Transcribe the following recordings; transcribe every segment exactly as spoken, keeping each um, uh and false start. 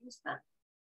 gusta.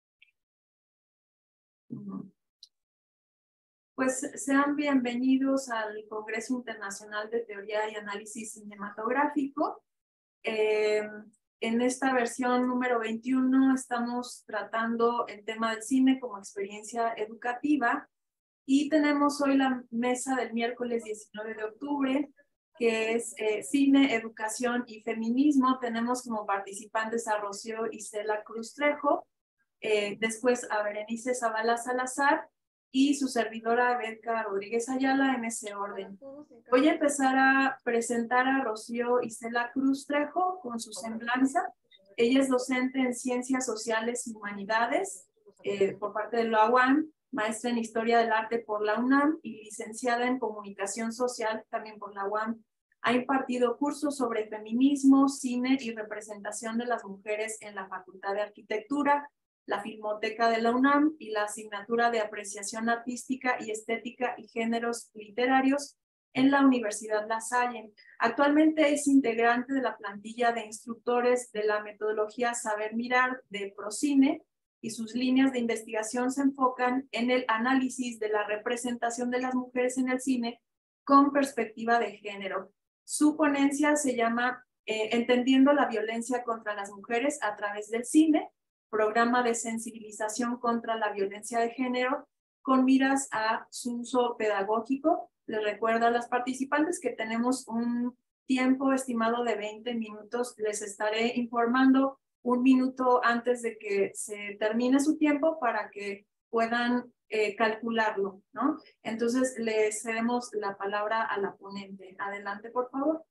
Pues sean bienvenidos al Congreso Internacional de Teoría y Análisis Cinematográfico. Eh, en esta versión número veintiuno estamos tratando el tema del cine como experiencia educativa y tenemos hoy la mesa del miércoles diecinueve de octubre, que es eh, Cine, Educación y Feminismo. Tenemos como participantes a Rocío Isela Cruz Trejo, eh, después a Berenice Zavala Salazar y su servidora Berka Rodríguez Ayala, en ese orden. Voy a empezar a presentar a Rocío Isela Cruz Trejo con su semblanza. Ella es docente en Ciencias Sociales y Humanidades eh, por parte de la U A M, maestra en Historia del Arte por la UNAM y licenciada en Comunicación Social también por la U A M. Ha impartido cursos sobre feminismo, cine y representación de las mujeres en la Facultad de Arquitectura, la Filmoteca de la UNAM y la asignatura de Apreciación Artística y Estética y Géneros Literarios en la Universidad La Salle. Actualmente es integrante de la plantilla de instructores de la metodología Saber Mirar de Procine y sus líneas de investigación se enfocan en el análisis de la representación de las mujeres en el cine con perspectiva de género. Su ponencia se llama eh, Entendiendo la violencia contra las mujeres a través del cine, programa de sensibilización contra la violencia de género con miras a su uso pedagógico. Les recuerdo a las participantes que tenemos un tiempo estimado de veinte minutos. Les estaré informando un minuto antes de que se termine su tiempo para que puedan eh, calcularlo, ¿no? Entonces, les cedemos la palabra a la ponente. Adelante, por favor.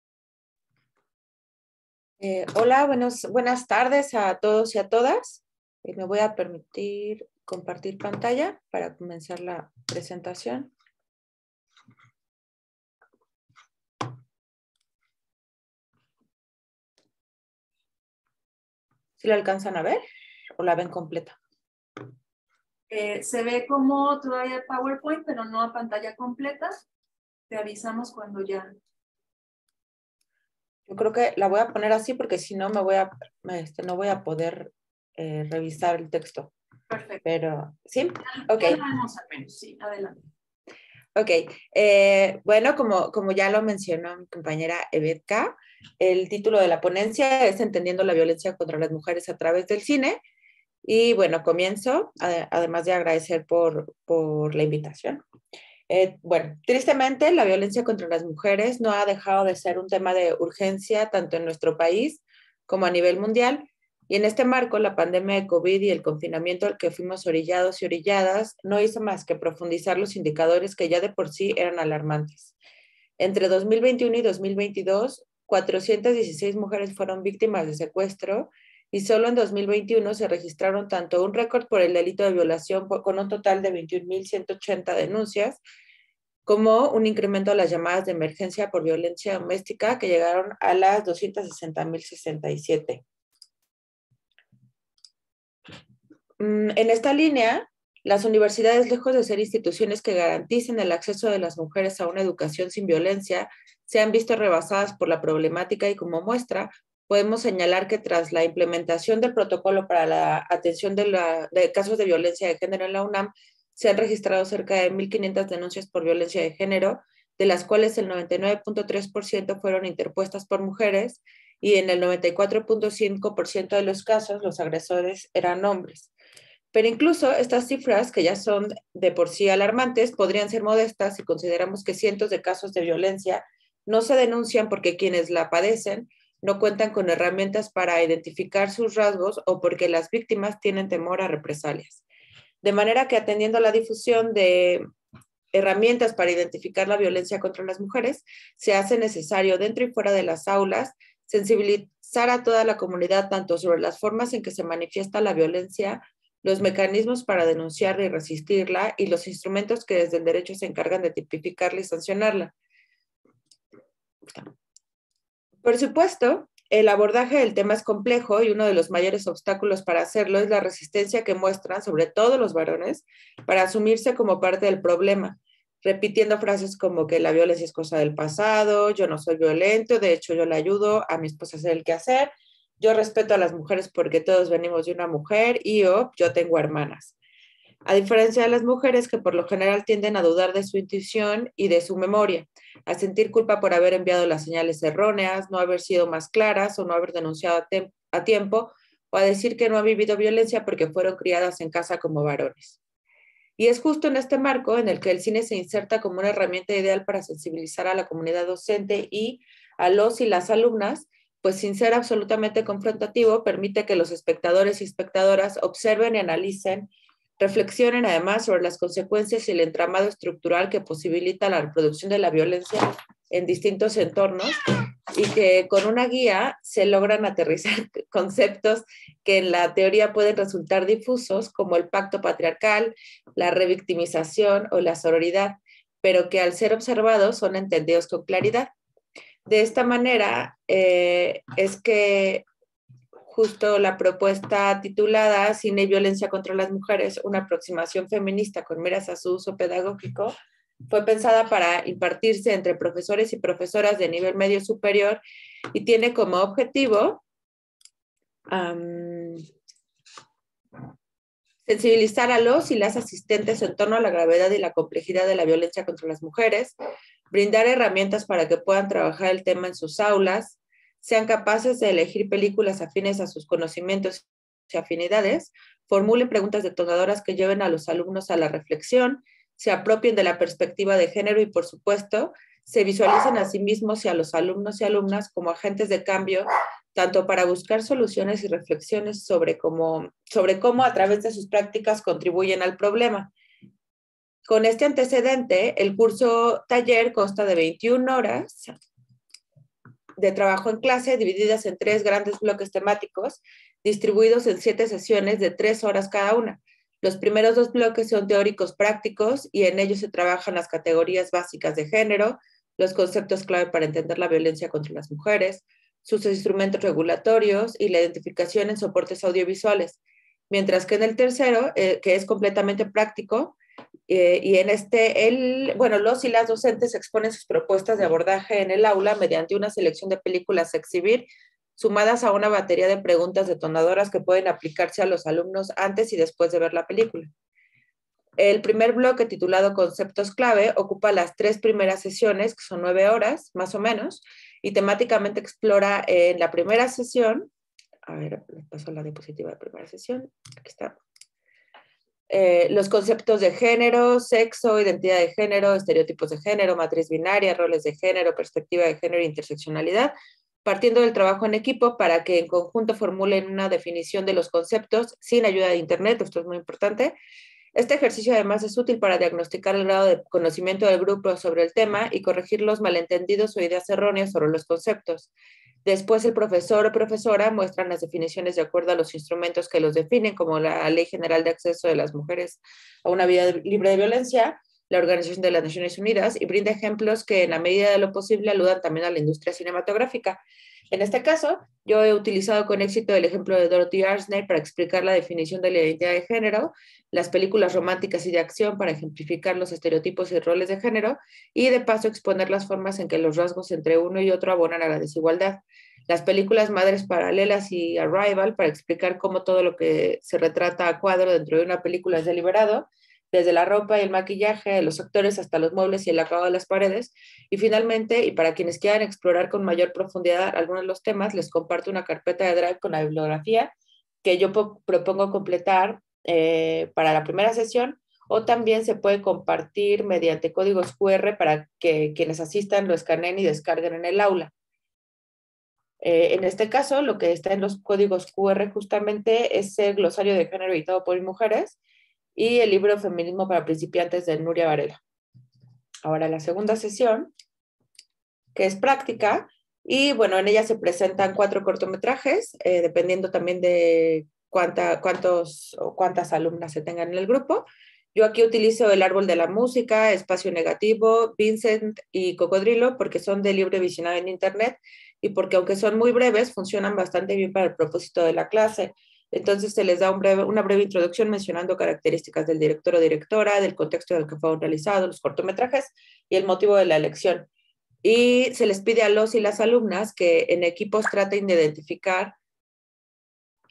Eh, hola, buenos, buenas tardes a todos y a todas. Eh, me voy a permitir compartir pantalla para comenzar la presentación. ¿Sí la alcanzan a ver o la ven completa? Eh, se ve como todavía el PowerPoint, pero no a pantalla completa. Te avisamos cuando ya. Yo creo que la voy a poner así porque si no me voy a, este, no voy a poder eh, revisar el texto. Perfecto. Pero, ¿sí? Ya, Ok. ya la vemos al menos, sí, adelante. Ok, eh, bueno, como, como ya lo mencionó mi compañera Evetka, el título de la ponencia es Entendiendo la violencia contra las mujeres a través del cine. Y bueno, comienzo, además de agradecer por, por la invitación. Eh, bueno, tristemente la violencia contra las mujeres no ha dejado de ser un tema de urgencia tanto en nuestro país como a nivel mundial. Y en este marco, la pandemia de COVID y el confinamiento al que fuimos orillados y orilladas no hizo más que profundizar los indicadores que ya de por sí eran alarmantes. Entre dos mil veintiuno y dos mil veintidós, cuatrocientas dieciséis mujeres fueron víctimas de secuestro y solo en dos mil veintiuno se registraron tanto un récord por el delito de violación con un total de veintiún mil ciento ochenta denuncias, como un incremento a las llamadas de emergencia por violencia doméstica que llegaron a las doscientas sesenta mil sesenta y siete. En esta línea, las universidades, lejos de ser instituciones que garanticen el acceso de las mujeres a una educación sin violencia, se han visto rebasadas por la problemática y como muestra, podemos señalar que tras la implementación del protocolo para la atención de, la, de casos de violencia de género en la UNAM, se han registrado cerca de mil quinientas denuncias por violencia de género, de las cuales el noventa y nueve punto tres por ciento fueron interpuestas por mujeres y en el noventa y cuatro punto cinco por ciento de los casos los agresores eran hombres. Pero incluso estas cifras, que ya son de por sí alarmantes, podrían ser modestas si consideramos que cientos de casos de violencia no se denuncian porque quienes la padecen no cuentan con herramientas para identificar sus rasgos o porque las víctimas tienen temor a represalias. De manera que atendiendo a la difusión de herramientas para identificar la violencia contra las mujeres, se hace necesario dentro y fuera de las aulas sensibilizar a toda la comunidad tanto sobre las formas en que se manifiesta la violencia, los mecanismos para denunciarla y resistirla y los instrumentos que desde el derecho se encargan de tipificarla y sancionarla. Por supuesto, el abordaje del tema es complejo y uno de los mayores obstáculos para hacerlo es la resistencia que muestran, sobre todo los varones, para asumirse como parte del problema, repitiendo frases como que la violencia es cosa del pasado, yo no soy violento, de hecho yo le ayudo a mi esposa a hacer el quehacer, yo respeto a las mujeres porque todos venimos de una mujer y o yo tengo hermanas. A diferencia de las mujeres que por lo general tienden a dudar de su intuición y de su memoria, a sentir culpa por haber enviado las señales erróneas, no haber sido más claras o no haber denunciado a, tem- a tiempo, o a decir que no han vivido violencia porque fueron criadas en casa como varones. Y es justo en este marco en el que el cine se inserta como una herramienta ideal para sensibilizar a la comunidad docente y a los y las alumnas, pues sin ser absolutamente confrontativo, permite que los espectadores y espectadoras observen y analicen, reflexionen además sobre las consecuencias y el entramado estructural que posibilita la reproducción de la violencia en distintos entornos y que con una guía se logran aterrizar conceptos que en la teoría pueden resultar difusos, como el pacto patriarcal, la revictimización o la sororidad, pero que al ser observados son entendidos con claridad. De esta manera eh, es que justo la propuesta titulada Cine y violencia contra las mujeres, una aproximación feminista con miras a su uso pedagógico, fue pensada para impartirse entre profesores y profesoras de nivel medio superior y tiene como objetivo um, sensibilizar a los y las asistentes en torno a la gravedad y la complejidad de la violencia contra las mujeres, brindar herramientas para que puedan trabajar el tema en sus aulas, sean capaces de elegir películas afines a sus conocimientos y afinidades, formulen preguntas detonadoras que lleven a los alumnos a la reflexión, se apropien de la perspectiva de género y, por supuesto, se visualicen a sí mismos y a los alumnos y alumnas como agentes de cambio, tanto para buscar soluciones y reflexiones sobre cómo, sobre cómo a través de sus prácticas contribuyen al problema. Con este antecedente, el curso taller consta de veintiuna horas de trabajo en clase, divididas en tres grandes bloques temáticos, distribuidos en siete sesiones de tres horas cada una. Los primeros dos bloques son teóricos prácticos y en ellos se trabajan las categorías básicas de género, los conceptos clave para entender la violencia contra las mujeres, sus instrumentos regulatorios y la identificación en soportes audiovisuales. Mientras que en el tercero, eh, que es completamente práctico, Eh, y en este, el, bueno, los y las docentes exponen sus propuestas de abordaje en el aula mediante una selección de películas a exhibir, sumadas a una batería de preguntas detonadoras que pueden aplicarse a los alumnos antes y después de ver la película. El primer bloque, titulado Conceptos Clave, ocupa las tres primeras sesiones, que son nueve horas, más o menos, y temáticamente explora en la primera sesión, a ver, les paso la diapositiva de primera sesión, aquí está. Eh, los conceptos de género, sexo, identidad de género, estereotipos de género, matriz binaria, roles de género, perspectiva de género e interseccionalidad, partiendo del trabajo en equipo para que en conjunto formulen una definición de los conceptos sin ayuda de Internet, esto es muy importante. Este ejercicio además es útil para diagnosticar el grado de conocimiento del grupo sobre el tema y corregir los malentendidos o ideas erróneas sobre los conceptos. Después el profesor o profesora muestran las definiciones de acuerdo a los instrumentos que los definen, como la Ley General de Acceso de las Mujeres a una Vida Libre de Violencia, la Organización de las Naciones Unidas, y brinda ejemplos que en la medida de lo posible aludan también a la industria cinematográfica. En este caso, yo he utilizado con éxito el ejemplo de Dorothy Arzner para explicar la definición de la identidad de género, las películas románticas y de acción para ejemplificar los estereotipos y roles de género, y de paso exponer las formas en que los rasgos entre uno y otro abonan a la desigualdad. Las películas Madres Paralelas y Arrival para explicar cómo todo lo que se retrata a cuadro dentro de una película es deliberado, desde la ropa y el maquillaje, de los actores hasta los muebles y el acabado de las paredes. Y finalmente, y para quienes quieran explorar con mayor profundidad algunos de los temas, les comparto una carpeta de Drive con la bibliografía que yo propongo completar eh, para la primera sesión, o también se puede compartir mediante códigos cu erre para que quienes asistan lo escaneen y descarguen en el aula. Eh, en este caso, lo que está en los códigos cu erre justamente es el glosario de género editado por mujeres y el libro Feminismo para principiantes de Nuria Varela. Ahora la segunda sesión, que es práctica, y bueno, en ella se presentan cuatro cortometrajes, eh, dependiendo también de cuánta, cuántos o cuántas alumnas se tengan en el grupo. Yo aquí utilizo El Árbol de la Música, Espacio Negativo, Vincent y Cocodrilo, porque son de libre visionado en internet y porque aunque son muy breves, funcionan bastante bien para el propósito de la clase. Entonces se les da un breve, una breve introducción mencionando características del director o directora, del contexto en el que fueron realizados los cortometrajes y el motivo de la elección. Y se les pide a los y las alumnas que en equipos traten de identificar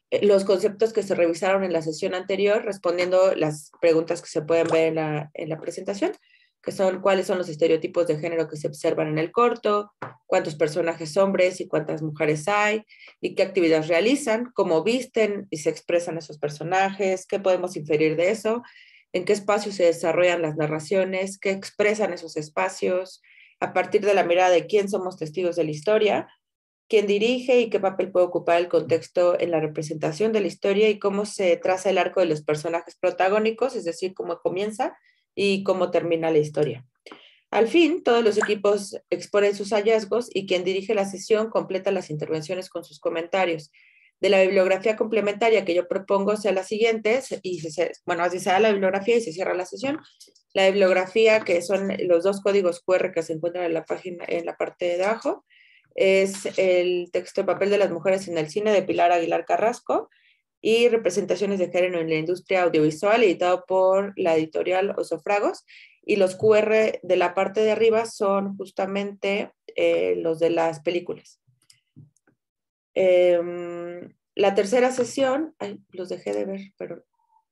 los conceptos que se revisaron en la sesión anterior, respondiendo las preguntas que se pueden ver en la, en la presentación, que son cuáles son los estereotipos de género que se observan en el corto, cuántos personajes hombres y cuántas mujeres hay, y qué actividades realizan, cómo visten y se expresan esos personajes, qué podemos inferir de eso, en qué espacios se desarrollan las narraciones, qué expresan esos espacios, a partir de la mirada de quién somos testigos de la historia, quién dirige y qué papel puede ocupar el contexto en la representación de la historia y cómo se traza el arco de los personajes protagónicos, es decir, cómo comienza y cómo termina la historia. Al fin, todos los equipos exponen sus hallazgos y quien dirige la sesión completa las intervenciones con sus comentarios. De la bibliografía complementaria que yo propongo sea la siguiente, y se, bueno, así se da la bibliografía y se cierra la sesión. La bibliografía, que son los dos códigos cu erre que se encuentran en la página, en la parte de abajo, es el texto El papel de las mujeres en el cine de Pilar Aguilar Carrasco y Representaciones de género en la industria audiovisual, editado por la editorial Osofragos, y los cu erre de la parte de arriba son justamente eh, los de las películas. Eh, la tercera sesión, ay, los dejé de ver, pero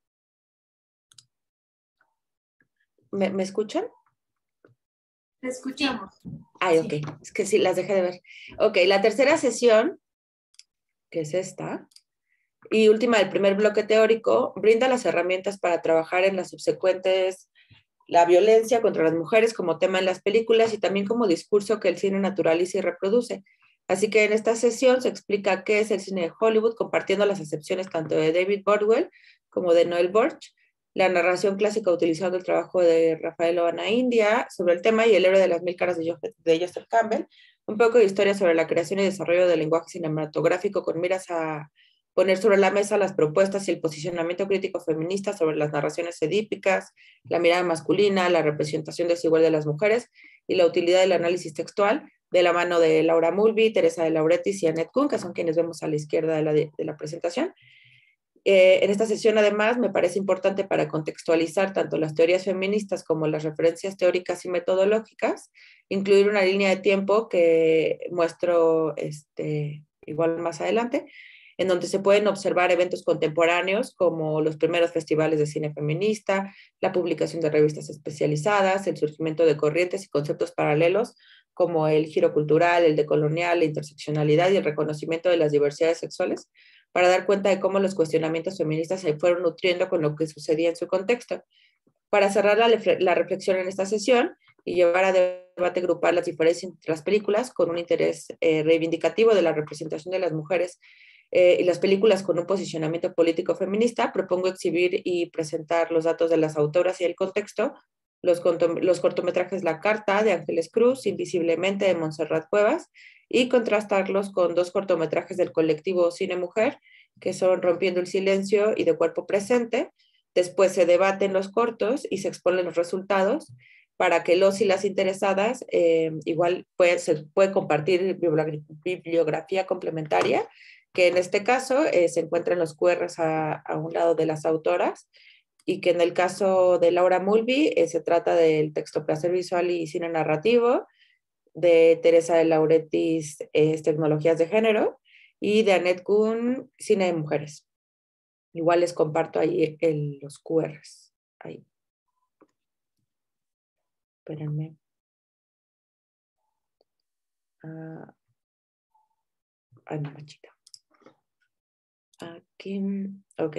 ¿me, ¿me escuchan? Te escuchamos. Ay, ok, es que sí, las dejé de ver. Ok, la tercera sesión, que es esta, y última del primer bloque teórico, brinda las herramientas para trabajar en las subsecuentes, la violencia contra las mujeres como tema en las películas y también como discurso que el cine naturaliza y reproduce. Así que en esta sesión se explica qué es el cine de Hollywood, compartiendo las acepciones tanto de David Bordwell como de Noel Borch, la narración clásica utilizando el trabajo de Rafael Oana India sobre el tema y El héroe de las mil caras de, de Joseph Campbell, un poco de historia sobre la creación y desarrollo del lenguaje cinematográfico con miras a poner sobre la mesa las propuestas y el posicionamiento crítico feminista sobre las narraciones edípicas, la mirada masculina, la representación desigual de las mujeres y la utilidad del análisis textual, de la mano de Laura Mulvey, Teresa de Lauretis y Annette Kuhn, que son quienes vemos a la izquierda de la, de, de la presentación. Eh, en esta sesión, además, me parece importante para contextualizar tanto las teorías feministas como las referencias teóricas y metodológicas, incluir una línea de tiempo que muestro este, igual más adelante, en donde se pueden observar eventos contemporáneos como los primeros festivales de cine feminista, la publicación de revistas especializadas, el surgimiento de corrientes y conceptos paralelos como el giro cultural, el decolonial, la interseccionalidad y el reconocimiento de las diversidades sexuales, para dar cuenta de cómo los cuestionamientos feministas se fueron nutriendo con lo que sucedía en su contexto. Para cerrar la, la reflexión en esta sesión y llevar a debate grupal las diferencias entre las películas con un interés eh, reivindicativo de la representación de las mujeres eh, y las películas con un posicionamiento político feminista, propongo exhibir y presentar los datos de las autoras y el contexto, los, los cortometrajes La Carta de Ángeles Cruz, Invisiblemente de Montserrat Cuevas, y contrastarlos con dos cortometrajes del colectivo Cine Mujer, que son Rompiendo el Silencio y De Cuerpo Presente. Después se debaten los cortos y se exponen los resultados para que los y las interesadas eh, igual puede, se puede compartir bibliografía complementaria, que en este caso eh, se encuentran los cu erres a, a un lado de las autoras, y que en el caso de Laura Mulvey eh, se trata del texto Placer Visual y Cine Narrativo, de Teresa de Lauretis, eh, Tecnologías de Género, y de Annette Kuhn, Cine de Mujeres. Igual les comparto ahí el, los cu erres. Ahí. Espérenme. Uh, ay, mamachita. Aquí, ok.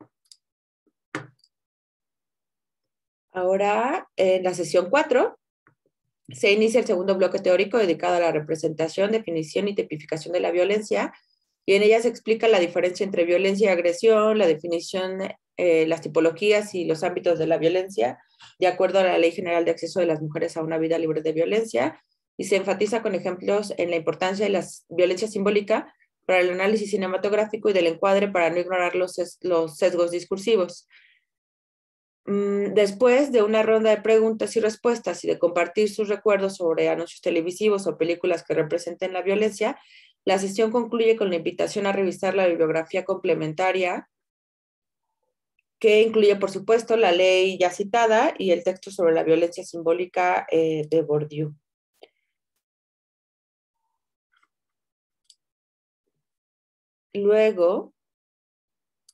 Ahora, en la sesión cuatro, se inicia el segundo bloque teórico dedicado a la representación, definición y tipificación de la violencia, y en ella se explica la diferencia entre violencia y agresión, la definición, eh, las tipologías y los ámbitos de la violencia, de acuerdo a la Ley General de Acceso de las Mujeres a una Vida Libre de Violencia, y se enfatiza con ejemplos en la importancia de la violencia simbólica para el análisis cinematográfico y del encuadre para no ignorar los, los sesgos discursivos. Después de una ronda de preguntas y respuestas y de compartir sus recuerdos sobre anuncios televisivos o películas que representen la violencia, la sesión concluye con la invitación a revisar la bibliografía complementaria, que incluye, por supuesto, la ley ya citada y el texto sobre la violencia simbólica eh, de Bourdieu. Luego,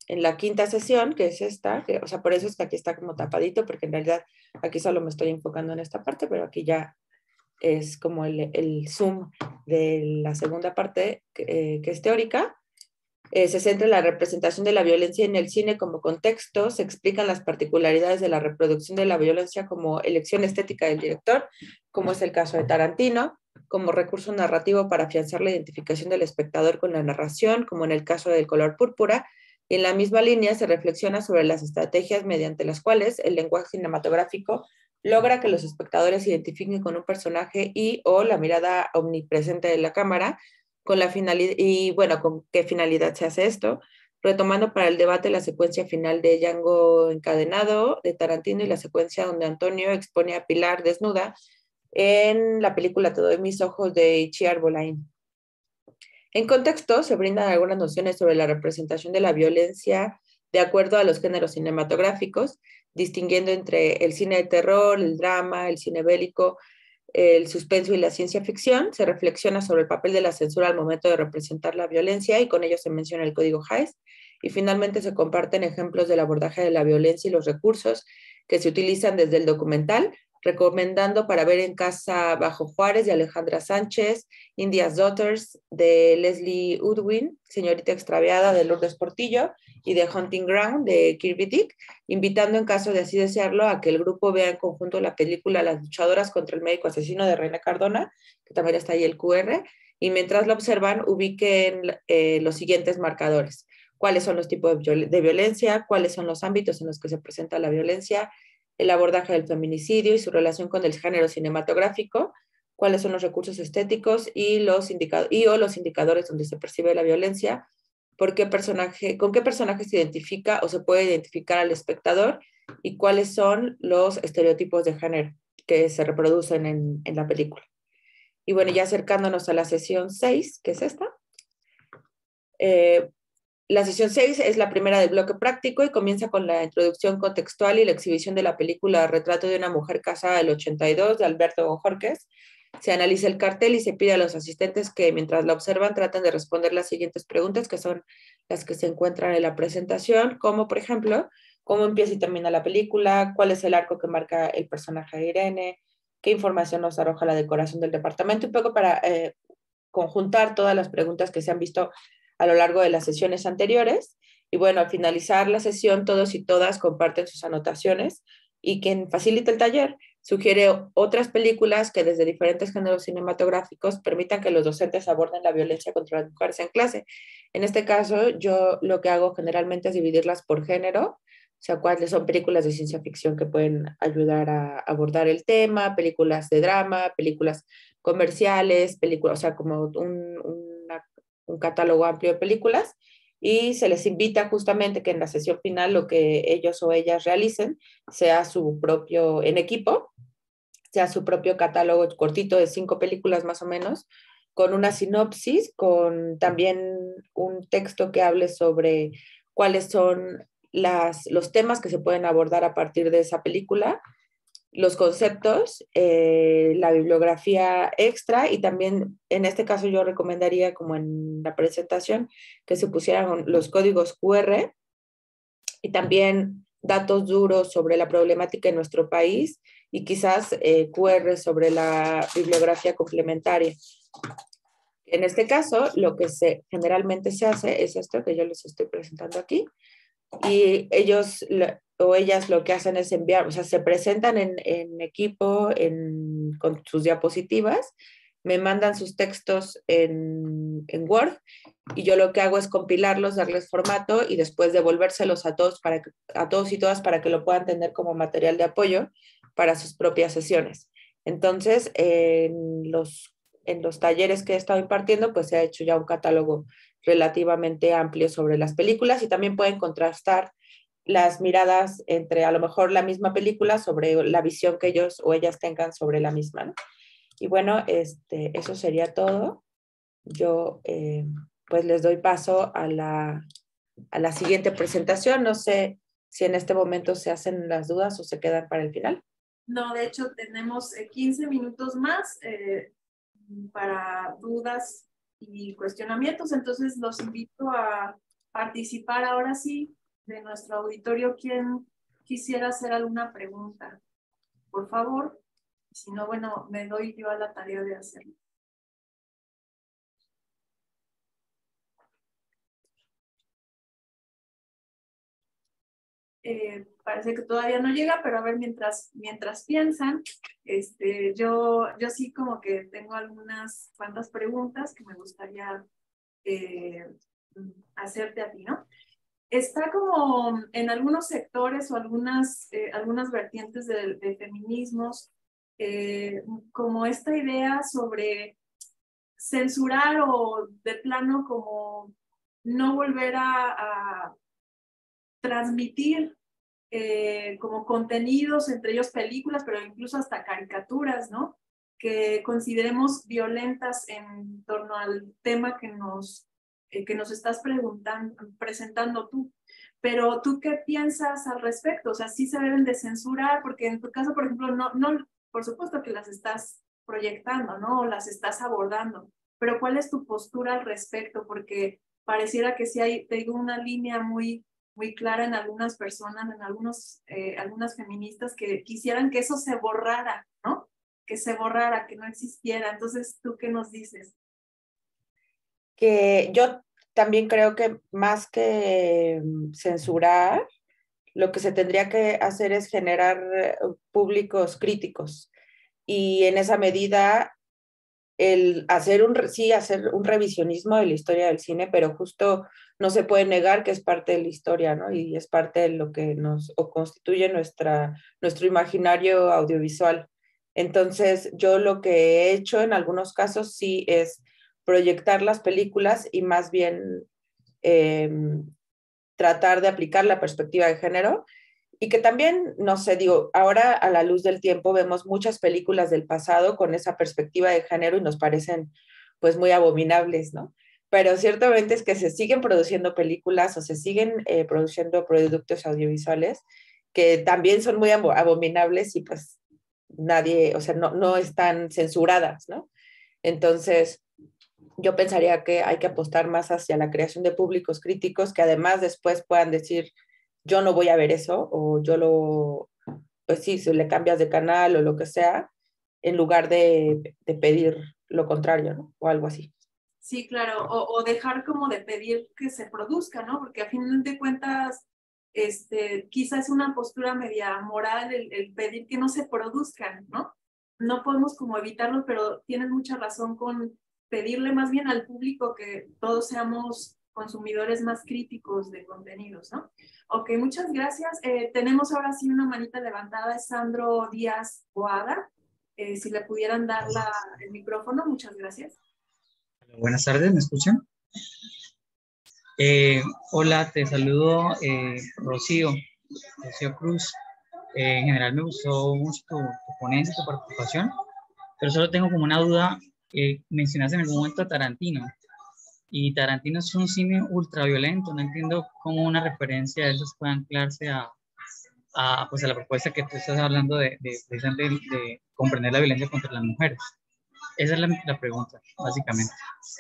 en la quinta sesión, que es esta, que, o sea, por eso es que aquí está como tapadito, porque en realidad aquí solo me estoy enfocando en esta parte, pero aquí ya es como el, el zoom de la segunda parte, que, eh, que es teórica. Eh, se centra en la representación de la violencia en el cine como contexto, se explican las particularidades de la reproducción de la violencia como elección estética del director, como es el caso de Tarantino, como recurso narrativo para afianzar la identificación del espectador con la narración, como en el caso del color púrpura, y en la misma línea se reflexiona sobre las estrategias mediante las cuales el lenguaje cinematográfico logra que los espectadores se identifiquen con un personaje y o la mirada omnipresente de la cámara, con la finalidad, y bueno, ¿con qué finalidad se hace esto? Retomando para el debate la secuencia final de Django encadenado de Tarantino y la secuencia donde Antonio expone a Pilar desnuda en la película Te doy mis ojos de Itziar Bolain. En contexto, se brindan algunas nociones sobre la representación de la violencia de acuerdo a los géneros cinematográficos, distinguiendo entre el cine de terror, el drama, el cine bélico, el suspenso y la ciencia ficción. Se reflexiona sobre el papel de la censura al momento de representar la violencia y con ello se menciona el código Hays. Y finalmente se comparten ejemplos del abordaje de la violencia y los recursos que se utilizan desde el documental, recomendando para ver en casa Bajo Juárez de Alejandra Sánchez, India's Daughters de Leslie Udwin, Señorita Extraviada de Lourdes Portillo y The Hunting Ground de Kirby Dick, invitando en caso de así desearlo a que el grupo vea en conjunto la película Las luchadoras contra el médico asesino de Reina Cardona, que también está ahí el cu erre, y mientras lo observan ubiquen eh, los siguientes marcadores. ¿Cuáles son los tipos de, viol de violencia? ¿Cuáles son los ámbitos en los que se presenta la violencia? El abordaje del feminicidio y su relación con el género cinematográfico, cuáles son los recursos estéticos y, los y o los indicadores donde se percibe la violencia, por qué personaje, con qué personaje se identifica o se puede identificar al espectador y cuáles son los estereotipos de género que se reproducen en, en la película. Y bueno, ya acercándonos a la sesión seis, que es esta. Eh, La sesión seis es la primera del bloque práctico y comienza con la introducción contextual y la exhibición de la película Retrato de una mujer casada del ochenta y dos de Alberto Bojorquez. Se analiza el cartel y se pide a los asistentes que mientras la observan traten de responder las siguientes preguntas, que son las que se encuentran en la presentación, como por ejemplo, ¿cómo empieza y termina la película? ¿Cuál es el arco que marca el personaje de Irene? ¿Qué información nos arroja la decoración del departamento? Un poco para eh, conjuntar todas las preguntas que se han visto a lo largo de las sesiones anteriores. Y bueno, al finalizar la sesión, todos y todas comparten sus anotaciones y quien facilita el taller sugiere otras películas que desde diferentes géneros cinematográficos permitan que los docentes aborden la violencia contra las mujeres en clase. En este caso, yo lo que hago generalmente es dividirlas por género, o sea, cuáles son películas de ciencia ficción que pueden ayudar a abordar el tema, películas de drama, películas comerciales, películas, o sea, como un, una un catálogo amplio de películas y se les invita justamente que en la sesión final lo que ellos o ellas realicen sea su propio, en equipo, sea su propio catálogo cortito de cinco películas más o menos, con una sinopsis, con también un texto que hable sobre cuáles son las, los temas que se pueden abordar a partir de esa película, los conceptos, eh, la bibliografía extra y también en este caso yo recomendaría como en la presentación que se pusieran los códigos cu erre y también datos duros sobre la problemática en nuestro país y quizás eh, cu erre sobre la bibliografía complementaria. En este caso, lo que se, generalmente se hace es esto que yo les estoy presentando aquí y ellos o ellas lo que hacen es enviar, o sea, se presentan en, en equipo en, con sus diapositivas, me mandan sus textos en, en Word y yo lo que hago es compilarlos, darles formato y después devolvérselos a todos, para que, a todos y todas para que lo puedan tener como material de apoyo para sus propias sesiones. Entonces, en los, en los talleres que he estado impartiendo, pues se ha hecho ya un catálogo relativamente amplio sobre las películas y también pueden contrastar las miradas entre a lo mejor la misma película sobre la visión que ellos o ellas tengan sobre la misma, ¿no? Y bueno, este, eso sería todo. Yo eh, pues les doy paso a la, a la siguiente presentación. No sé si en este momento se hacen las dudas o se quedan para el final. No, de hecho tenemos eh, quince minutos más eh, para dudas y cuestionamientos, entonces los invito a participar ahora sí de nuestro auditorio quién quisiera hacer alguna pregunta. Por favor, si no, bueno, me doy yo a la tarea de hacerlo. Eh, parece que todavía no llega, pero a ver, mientras, mientras piensan, este, yo, yo sí como que tengo algunas cuantas preguntas que me gustaría eh, hacerte a ti, ¿no? Está como en algunos sectores o algunas, eh, algunas vertientes de, de feminismos, eh, como esta idea sobre censurar o de plano como no volver a, a transmitir eh, como contenidos, entre ellos películas, pero incluso hasta caricaturas, ¿no? Que consideremos violentas en torno al tema que nos, eh, que nos estás preguntando, presentando tú. Pero tú, ¿qué piensas al respecto? O sea, sí se deben de censurar, porque en tu caso, por ejemplo, no, no, por supuesto que las estás proyectando, ¿no? O las estás abordando, pero ¿cuál es tu postura al respecto? Porque pareciera que sí hay, te digo, una línea muy muy clara en algunas personas, en algunos, eh, algunas feministas que quisieran que eso se borrara, ¿no? Que se borrara, que no existiera. Entonces, ¿tú qué nos dices? Que yo también creo que más que censurar, lo que se tendría que hacer es generar públicos críticos. Y en esa medida, el hacer un, sí, hacer un revisionismo de la historia del cine, pero justo no se puede negar que es parte de la historia, ¿no? Y es parte de lo que nos o constituye nuestra, nuestro imaginario audiovisual. Entonces, yo lo que he hecho en algunos casos sí es proyectar las películas y más bien eh, tratar de aplicar la perspectiva de género y que también, no sé, digo, ahora a la luz del tiempo vemos muchas películas del pasado con esa perspectiva de género y nos parecen pues muy abominables, ¿no? Pero ciertamente es que se siguen produciendo películas o se siguen eh, produciendo productos audiovisuales que también son muy abominables y pues nadie, o sea, no, no están censuradas, ¿no? Entonces, yo pensaría que hay que apostar más hacia la creación de públicos críticos que además después puedan decir, yo no voy a ver eso, o yo lo, pues sí, si le cambias de canal o lo que sea, en lugar de, de pedir lo contrario, ¿no? O algo así. Sí, claro, o, o dejar como de pedir que se produzca, ¿no? Porque a fin de cuentas, este, quizás es una postura media moral el, el pedir que no se produzcan, ¿no? No podemos como evitarlo, pero tienes mucha razón con pedirle más bien al público que todos seamos consumidores más críticos de contenidos, ¿no? Ok, muchas gracias. Eh, tenemos ahora sí una manita levantada, es Sandro Díaz Boada. Eh, si le pudieran dar la, el micrófono, muchas gracias. Buenas tardes, ¿me escuchan? Eh, hola, te saludo, eh, Rocío, Rocío Cruz. Eh, en general me gustó mucho tu, tu ponencia, tu participación, pero solo tengo como una duda. Eh, mencionaste en algún momento a Tarantino, y Tarantino es un cine ultraviolento. No entiendo cómo una referencia de esas puede anclarse a, a, pues a la propuesta que tú estás hablando de, de, de, de comprender la violencia contra las mujeres. Esa es la, la pregunta, básicamente.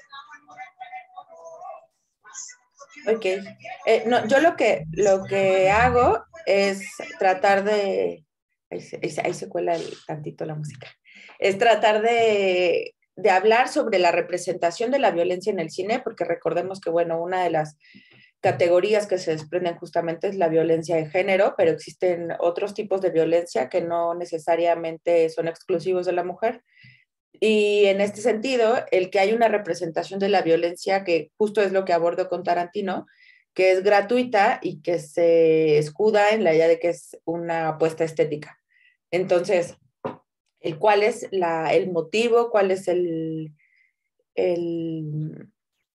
Ok. Eh, no, yo lo que, lo que hago es tratar de... Ahí se, ahí se cuela el, tantito la música. Es tratar de, de hablar sobre la representación de la violencia en el cine, porque recordemos que, bueno, una de las categorías que se desprenden justamente es la violencia de género, pero existen otros tipos de violencia que no necesariamente son exclusivos de la mujer. Y en este sentido, el que hay una representación de la violencia, que justo es lo que abordo con Tarantino, que es gratuita y que se escuda en la idea de que es una apuesta estética. Entonces, el, ¿cuál es la, el motivo? ¿Cuál es el, el,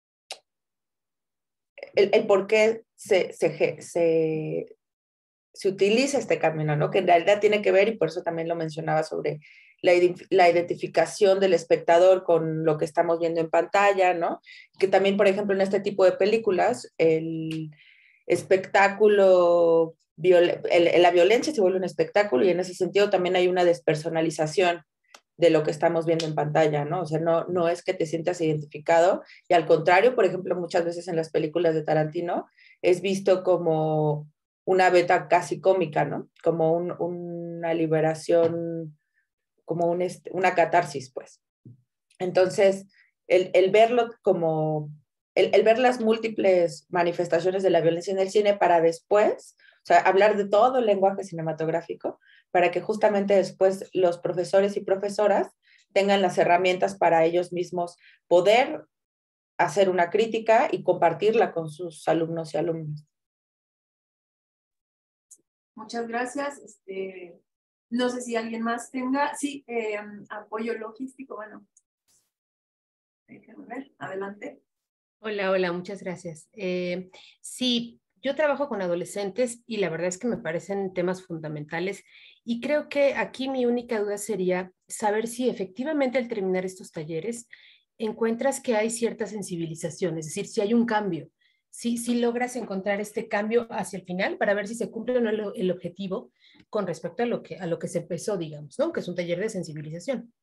el, el por qué se, se, se, se utiliza este camino, ¿no? Que en realidad tiene que ver, y por eso también lo mencionaba, sobre la, la identificación del espectador con lo que estamos viendo en pantalla, ¿no? Que también, por ejemplo, en este tipo de películas, el espectáculo, viol el, la violencia se vuelve un espectáculo y en ese sentido también hay una despersonalización de lo que estamos viendo en pantalla, ¿no? O sea, no, no es que te sientas identificado, y al contrario, por ejemplo, muchas veces en las películas de Tarantino es visto como una beta casi cómica, ¿no? Como un, una liberación, como un, una catarsis, pues. Entonces, el, el verlo como, el, el ver las múltiples manifestaciones de la violencia en el cine para después, o sea, hablar de todo el lenguaje cinematográfico, para que justamente después los profesores y profesoras tengan las herramientas para ellos mismos poder hacer una crítica y compartirla con sus alumnos y alumnas. Muchas gracias. Este, no sé si alguien más tenga, sí, eh, apoyo logístico, bueno. Déjenme ver, adelante. Hola, hola, muchas gracias. Eh, sí, yo trabajo con adolescentes y la verdad es que me parecen temas fundamentales y creo que aquí mi única duda sería saber si efectivamente al terminar estos talleres encuentras que hay cierta sensibilización, es decir, si hay un cambio, si, si logras encontrar este cambio hacia el final para ver si se cumple o no el, el objetivo con respecto a lo, que, a lo que se empezó, digamos, ¿no? Que es un taller de sensibilización.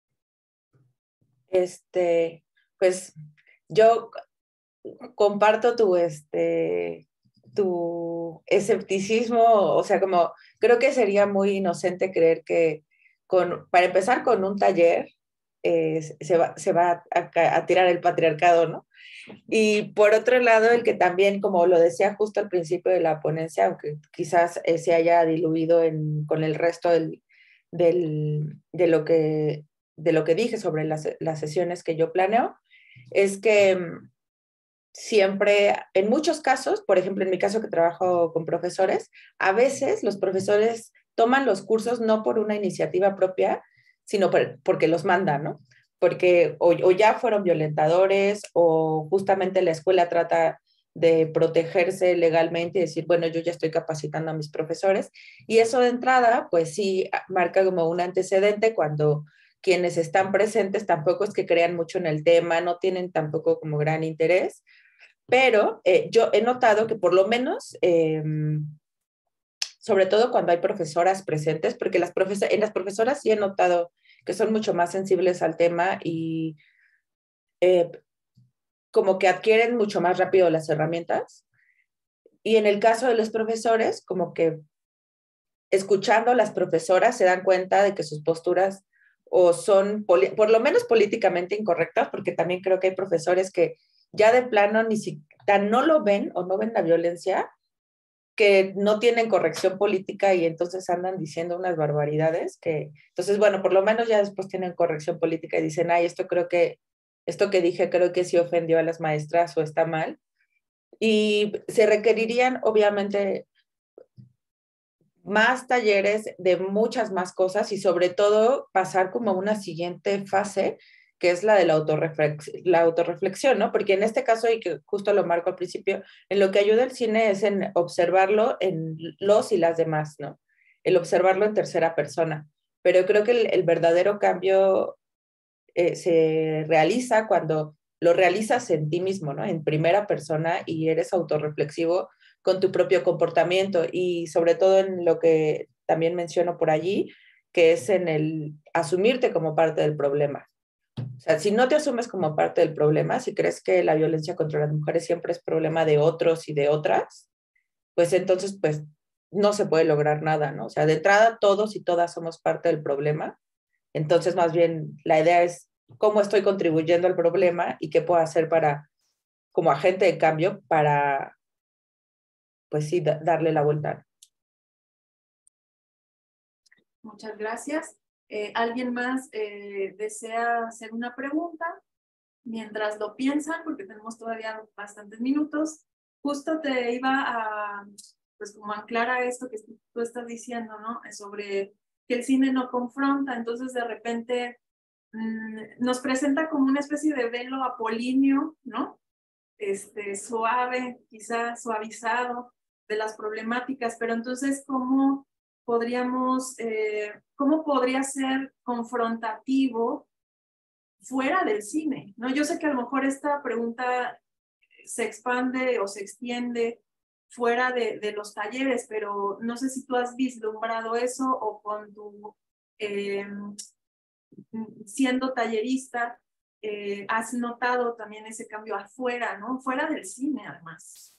Este, pues yo comparto tu, este, tu escepticismo, o sea, como creo que sería muy inocente creer que con, para empezar con un taller eh, se va, se va a, a tirar el patriarcado, ¿no? Y por otro lado, el que también, como lo decía justo al principio de la ponencia, aunque quizás eh, se haya diluido en, con el resto del, del, de, lo que, de lo que dije sobre las, las sesiones que yo planeo, es que siempre, en muchos casos, por ejemplo, en mi caso que trabajo con profesores, a veces los profesores toman los cursos no por una iniciativa propia, sino por, porque los mandan, ¿no? Porque o, o ya fueron violentadores o justamente la escuela trata de protegerse legalmente y decir, bueno, yo ya estoy capacitando a mis profesores. Y eso de entrada, pues sí, marca como un antecedente cuando quienes están presentes tampoco es que crean mucho en el tema, no tienen tampoco como gran interés. Pero eh, yo he notado que por lo menos, eh, sobre todo cuando hay profesoras presentes, porque las profes en las profesoras sí he notado que son mucho más sensibles al tema y eh, como que adquieren mucho más rápido las herramientas. Y en el caso de los profesores, como que escuchando a las profesoras se dan cuenta de que sus posturas o son por lo menos políticamente incorrectas, porque también creo que hay profesores que ya de plano ni siquiera no lo ven o no ven la violencia, que no tienen corrección política y entonces andan diciendo unas barbaridades que, entonces, bueno, por lo menos ya después tienen corrección política y dicen, ay, esto creo que, esto que dije creo que sí ofendió a las maestras o está mal. Y se requerirían, obviamente, más talleres de muchas más cosas y sobre todo pasar como a una siguiente fase, que es la de la, autorreflex la autorreflexión, ¿no? Porque en este caso, y que justo lo marco al principio, en lo que ayuda el cine es en observarlo en los y las demás, ¿no? El observarlo en tercera persona. Pero creo que el, el verdadero cambio eh, se realiza cuando lo realizas en ti mismo, ¿no? En primera persona y eres autorreflexivo con tu propio comportamiento y sobre todo en lo que también menciono por allí, que es en el asumirte como parte del problema. O sea, si no te asumes como parte del problema, si crees que la violencia contra las mujeres siempre es problema de otros y de otras, pues entonces, pues, no se puede lograr nada, ¿no? O sea, de entrada, todos y todas somos parte del problema. Entonces, más bien, la idea es cómo estoy contribuyendo al problema y qué puedo hacer para, como agente de cambio, para, pues sí, da- darle la vuelta. Muchas gracias. Eh, ¿Alguien más eh, desea hacer una pregunta? Mientras lo piensan, porque tenemos todavía bastantes minutos, justo te iba a, pues como anclar a esto que tú estás diciendo, ¿no? Sobre que el cine no confronta, entonces de repente mmm, nos presenta como una especie de velo apolíneo, ¿no? Este, suave, quizás suavizado de las problemáticas, pero entonces, ¿cómo podríamos, eh, cómo podría ser confrontativo fuera del cine? ¿No? Yo sé que a lo mejor esta pregunta se expande o se extiende fuera de, de los talleres, pero no sé si tú has vislumbrado eso o con tu, eh, siendo tallerista, eh, has notado también ese cambio afuera, ¿no? Fuera del cine, además.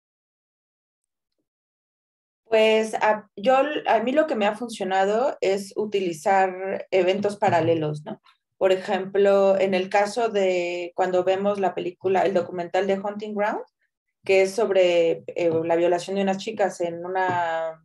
Pues a, yo, a mí lo que me ha funcionado es utilizar eventos paralelos, ¿no? Por ejemplo, en el caso de cuando vemos la película, el documental de Hunting Ground, que es sobre eh, la violación de unas chicas en una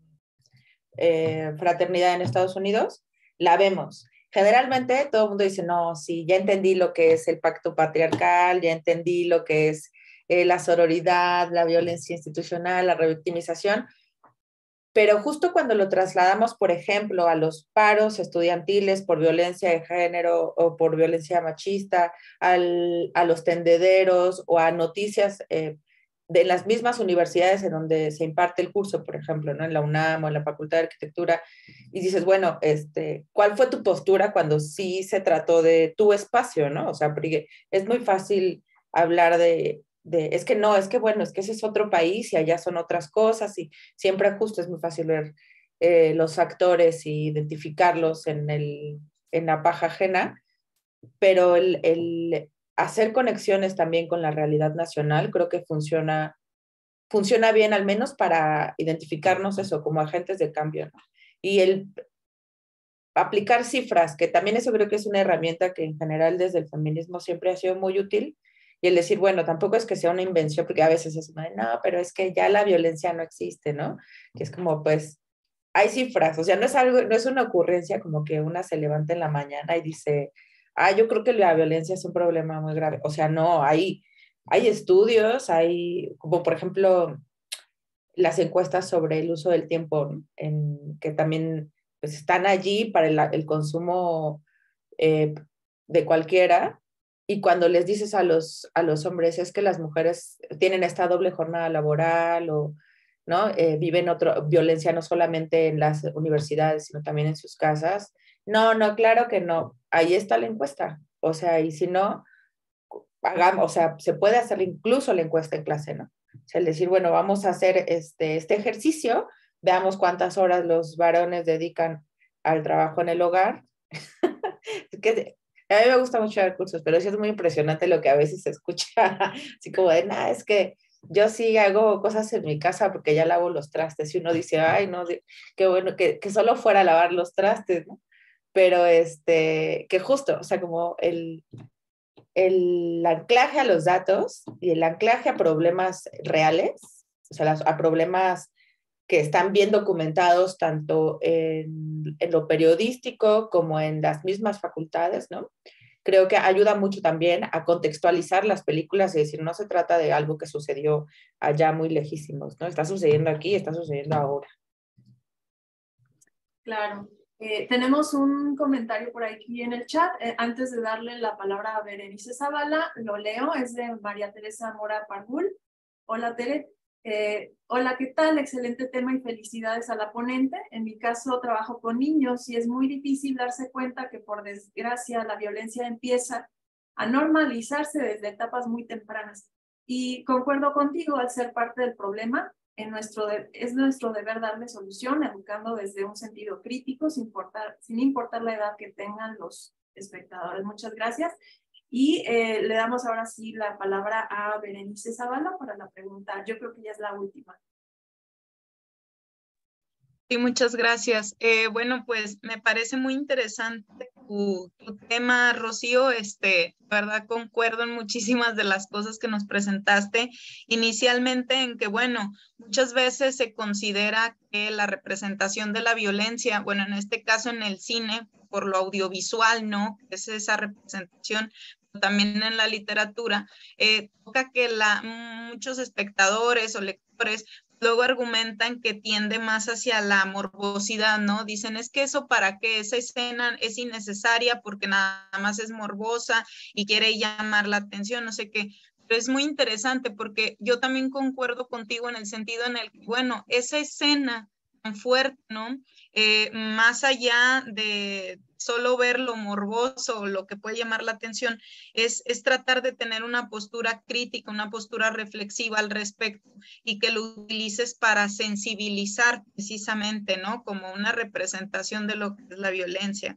eh, fraternidad en Estados Unidos, la vemos. Generalmente todo el mundo dice, no, sí, ya entendí lo que es el pacto patriarcal, ya entendí lo que es eh, la sororidad, la violencia institucional, la revictimización, pero justo cuando lo trasladamos, por ejemplo, a los paros estudiantiles por violencia de género o por violencia machista, al, a los tendederos o a noticias eh, de las mismas universidades en donde se imparte el curso, por ejemplo, ¿no? En la UNAM o en la Facultad de Arquitectura, y dices, bueno, este, ¿cuál fue tu postura cuando sí se trató de tu espacio, ¿no? O sea, porque es muy fácil hablar de De, es que no, es que bueno, es que ese es otro país y allá son otras cosas y siempre justo es muy fácil ver eh, los actores y identificarlos en, el, en la paja ajena, pero el, el hacer conexiones también con la realidad nacional creo que funciona, funciona bien al menos para identificarnos eso como agentes de cambio, ¿no? Y el aplicar cifras, que también eso creo que es una herramienta que en general desde el feminismo siempre ha sido muy útil. Y el decir, bueno, tampoco es que sea una invención, porque a veces es, no, pero es que ya la violencia no existe, ¿no? Que es como, pues, hay cifras, o sea, no es algo, no es una ocurrencia como que una se levanta en la mañana y dice, ah, yo creo que la violencia es un problema muy grave. O sea, no, hay, hay estudios, hay, como por ejemplo, las encuestas sobre el uso del tiempo, en, que también pues, están allí para el, el consumo eh, de cualquiera. Y cuando les dices a los, a los hombres, es que las mujeres tienen esta doble jornada laboral o ¿no? Eh, viven otra violencia no solamente en las universidades, sino también en sus casas. No, no, claro que no. Ahí está la encuesta. O sea, y si no, hagamos, o sea, se puede hacer incluso la encuesta en clase, ¿no? O sea, el decir, bueno, vamos a hacer este, este ejercicio, veamos cuántas horas los varones dedican al trabajo en el hogar. Es que a mí me gusta mucho dar cursos, pero sí es muy impresionante lo que a veces se escucha, así como de, nada, es que yo sí hago cosas en mi casa porque ya lavo los trastes, y uno dice, ay, no, qué bueno, que, que solo fuera a lavar los trastes, ¿no? Pero este, que justo, o sea, como el, el anclaje a los datos y el anclaje a problemas reales, o sea, las, a problemas que están bien documentados tanto en, en, lo periodístico como en las mismas facultades, ¿no? Creo que ayuda mucho también a contextualizar las películas y decir, no se trata de algo que sucedió allá muy lejísimos, ¿no? Está sucediendo aquí, está sucediendo ahora. Claro. Eh, tenemos un comentario por aquí en el chat. Eh, antes de darle la palabra a Berenice Zavala, lo leo, es de María Teresa Mora Pargul. Hola, Tere. Eh, hola, ¿qué tal? Excelente tema y felicidades a la ponente. En mi caso trabajo con niños y es muy difícil darse cuenta que por desgracia la violencia empieza a normalizarse desde etapas muy tempranas. Y concuerdo contigo, al ser parte del problema, en nuestro de, es nuestro deber darle solución, educando desde un sentido crítico, sin importar, sin importar la edad que tengan los espectadores. Muchas gracias. Y eh, le damos ahora sí la palabra a Berenice Zavala para la pregunta. Yo creo que ya es la última. Sí, muchas gracias. Eh, bueno, pues me parece muy interesante tu, tu tema, Rocío. Este, la verdad concuerdo en muchísimas de las cosas que nos presentaste. Inicialmente en que, bueno, muchas veces se considera que la representación de la violencia, bueno, en este caso en el cine, por lo audiovisual, ¿no? Es esa representación, también en la literatura, eh, toca que la, muchos espectadores o lectores luego argumentan que tiende más hacia la morbosidad, ¿no? Dicen, es que eso para qué, esa escena es innecesaria porque nada más es morbosa y quiere llamar la atención, no sé qué. Pero es muy interesante porque yo también concuerdo contigo en el sentido en el que, bueno, esa escena tan fuerte, ¿no? Eh, más allá de solo ver lo morboso o lo que puede llamar la atención, es, es tratar de tener una postura crítica, una postura reflexiva al respecto y que lo utilices para sensibilizar precisamente, ¿no? Como una representación de lo que es la violencia.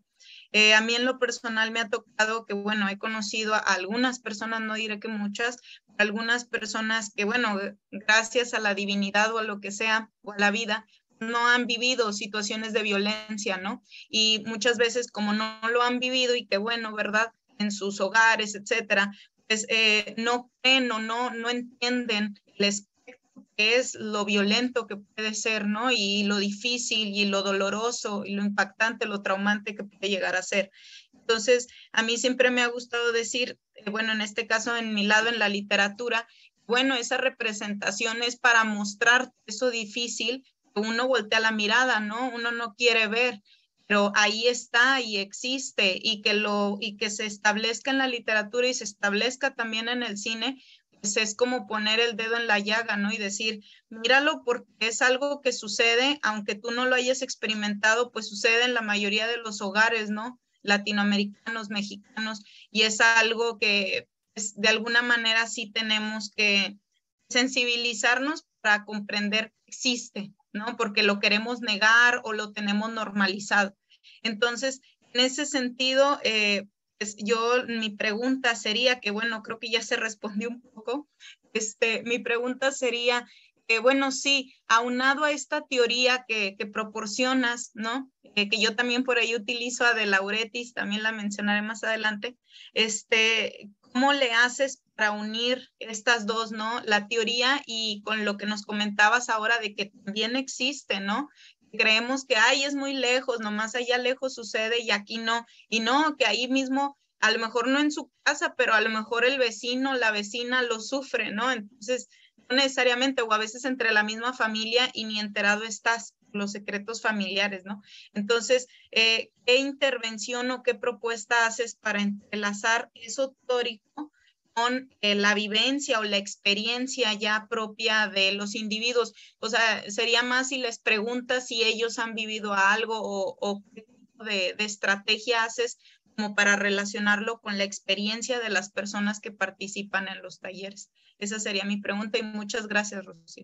Eh, a mí en lo personal me ha tocado que, bueno, he conocido a algunas personas, no diré que muchas, algunas personas que, bueno, gracias a la divinidad o a lo que sea, o a la vida, no han vivido situaciones de violencia, ¿no? Y muchas veces como no lo han vivido y que, bueno, ¿verdad? En sus hogares, etcétera, pues eh, no creen o no, no entienden el espectro que es lo violento que puede ser, ¿no? Y lo difícil y lo doloroso y lo impactante, lo traumante que puede llegar a ser. Entonces, a mí siempre me ha gustado decir, eh, bueno, en este caso, en mi lado, en la literatura, bueno, esa representación es para mostrar eso difícil, que uno voltea la mirada, ¿no? Uno no quiere ver, pero ahí está y existe, y que, lo, y que se establezca en la literatura y se establezca también en el cine, pues es como poner el dedo en la llaga, ¿no? Y decir, míralo porque es algo que sucede, aunque tú no lo hayas experimentado, pues sucede en la mayoría de los hogares, ¿no? Latinoamericanos, mexicanos, y es algo que pues, de alguna manera sí tenemos que sensibilizarnos para comprender que existe, ¿no? Porque lo queremos negar o lo tenemos normalizado. Entonces, en ese sentido, eh, pues yo, mi pregunta sería, que bueno, creo que ya se respondió un poco, este, mi pregunta sería, eh, bueno, sí, aunado a esta teoría que, que proporcionas, ¿no? Eh, que yo también por ahí utilizo a De Laurentiis, también la mencionaré más adelante, este, ¿cómo le haces para unir estas dos, ¿no? La teoría y con lo que nos comentabas ahora de que también existe, ¿no? Creemos que, ay, es muy lejos, nomás allá lejos sucede y aquí no, y no, que ahí mismo, a lo mejor no en su casa, pero a lo mejor el vecino, la vecina lo sufre, ¿no? Entonces, no necesariamente, o a veces entre la misma familia y ni enterado estás, los secretos familiares, ¿no? Entonces, eh, ¿qué intervención o qué propuesta haces para entrelazar eso teórico con eh, la vivencia o la experiencia ya propia de los individuos? O sea, sería más si les preguntas si ellos han vivido algo o, o qué tipo de, de estrategia haces como para relacionarlo con la experiencia de las personas que participan en los talleres. Esa sería mi pregunta y muchas gracias, Rocío.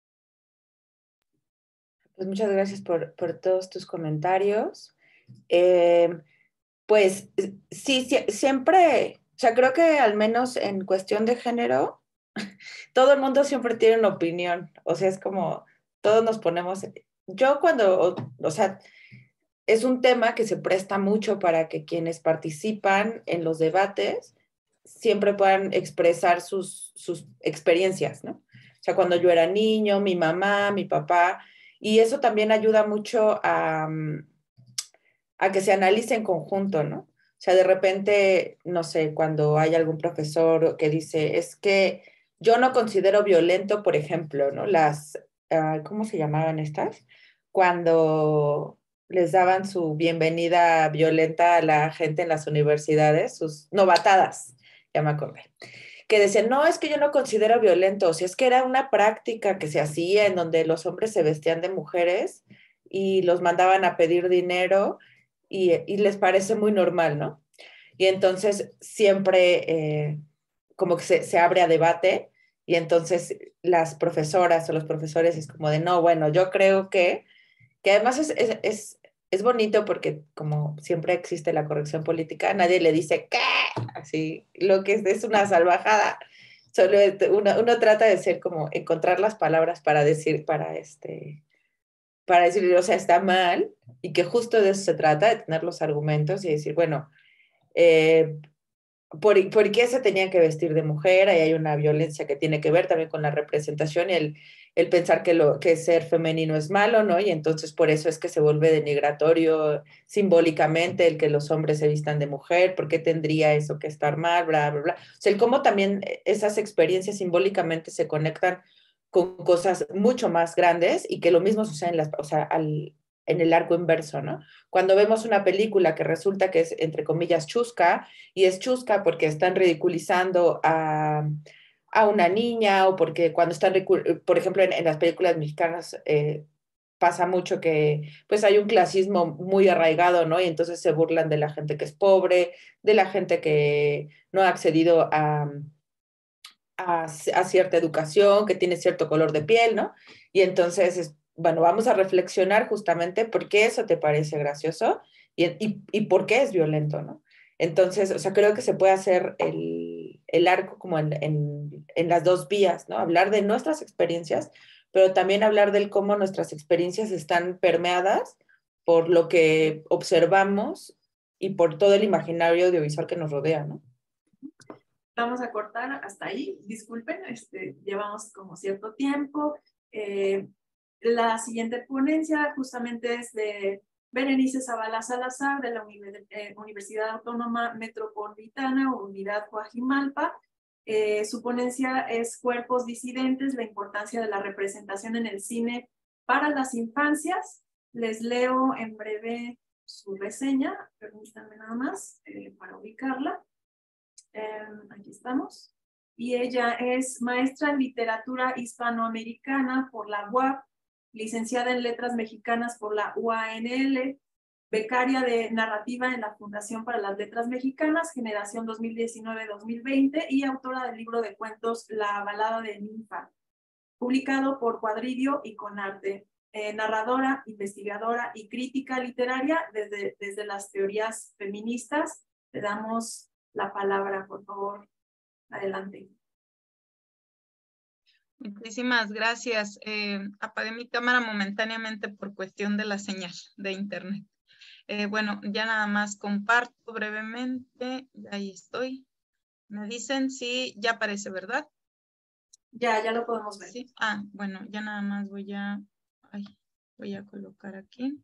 Pues muchas gracias por, por todos tus comentarios. Eh, pues sí, sí, siempre, o sea, creo que al menos en cuestión de género, todo el mundo siempre tiene una opinión. O sea, es como todos nos ponemos. Yo cuando, o, o sea, es un tema que se presta mucho para que quienes participan en los debates siempre puedan expresar sus, sus experiencias, ¿no? O sea, cuando yo era niño, mi mamá, mi papá, y eso también ayuda mucho a, a que se analice en conjunto, ¿no? O sea, de repente, no sé, cuando hay algún profesor que dice, es que yo no considero violento, por ejemplo, ¿no? Las, uh, ¿cómo se llamaban estas? Cuando les daban su bienvenida violenta a la gente en las universidades, sus novatadas, ya me acordé, que decían, no, es que yo no considero violento, o sea, es que era una práctica que se hacía en donde los hombres se vestían de mujeres y los mandaban a pedir dinero y, y les parece muy normal, ¿no? Y entonces siempre eh, como que se, se abre a debate y entonces las profesoras o los profesores es como de, no, bueno, yo creo que, que además es, es, es, es bonito porque como siempre existe la corrección política, nadie le dice, ¿qué? Así, lo que es, es una salvajada. Solo uno, uno trata de ser como, encontrar las palabras para decir, para este, para decir, o sea, está mal, y que justo de eso se trata, de tener los argumentos y decir, bueno, eh, ¿por, ¿por qué se tenía que vestir de mujer? Ahí hay una violencia que tiene que ver también con la representación y el, el pensar que, lo, que ser femenino es malo, ¿no? Y entonces por eso es que se vuelve denigratorio simbólicamente el que los hombres se vistan de mujer, ¿por qué tendría eso que estar mal? Bla, bla, bla. O sea, el cómo también esas experiencias simbólicamente se conectan con cosas mucho más grandes y que lo mismo sucede en, las, o sea, al, en el arco inverso, ¿no? Cuando vemos una película que resulta que es, entre comillas, chusca, y es chusca porque están ridiculizando a, a una niña o porque cuando están, por ejemplo, en, en las películas mexicanas eh, pasa mucho que pues hay un clasismo muy arraigado, ¿no? Y entonces se burlan de la gente que es pobre, de la gente que no ha accedido a A, a, cierta educación, que tiene cierto color de piel, ¿no? Y entonces es, bueno, vamos a reflexionar justamente por qué eso te parece gracioso y, y, y por qué es violento, ¿no? Entonces, o sea, creo que se puede hacer el, el arco como en, en, en las dos vías, ¿no? Hablar de nuestras experiencias, pero también hablar del cómo nuestras experiencias están permeadas por lo que observamos y por todo el imaginario audiovisual que nos rodea, ¿no? Vamos a cortar hasta ahí, disculpen, este, llevamos como cierto tiempo. Eh, la siguiente ponencia justamente es de Berenice Zavala Salazar de la eh, Universidad Autónoma Metropolitana, Unidad Coajimalpa. Eh, su ponencia es Cuerpos disidentes, la importancia de la representación en el cine para las infancias. Les leo en breve su reseña, permítanme nada más eh, para ubicarla. Eh, aquí estamos. Y ella es maestra en literatura hispanoamericana por la U A P, licenciada en letras mexicanas por la U A N L, becaria de narrativa en la Fundación para las Letras Mexicanas, generación dos mil diecinueve dos mil veinte, y autora del libro de cuentos La balada de Ninfa, publicado por Cuadridio y Conarte. Eh, narradora, investigadora y crítica literaria desde, desde las teorías feministas. Le damos la palabra, por favor. Adelante. Muchísimas gracias. Eh, apagué mi cámara momentáneamente por cuestión de la señal de internet. Eh, bueno, ya nada más comparto brevemente. Ahí estoy. Me dicen si ya aparece, ¿verdad? Ya, ya lo podemos ver. Sí. Ah, bueno, ya nada más voy a, ay, voy a colocar aquí.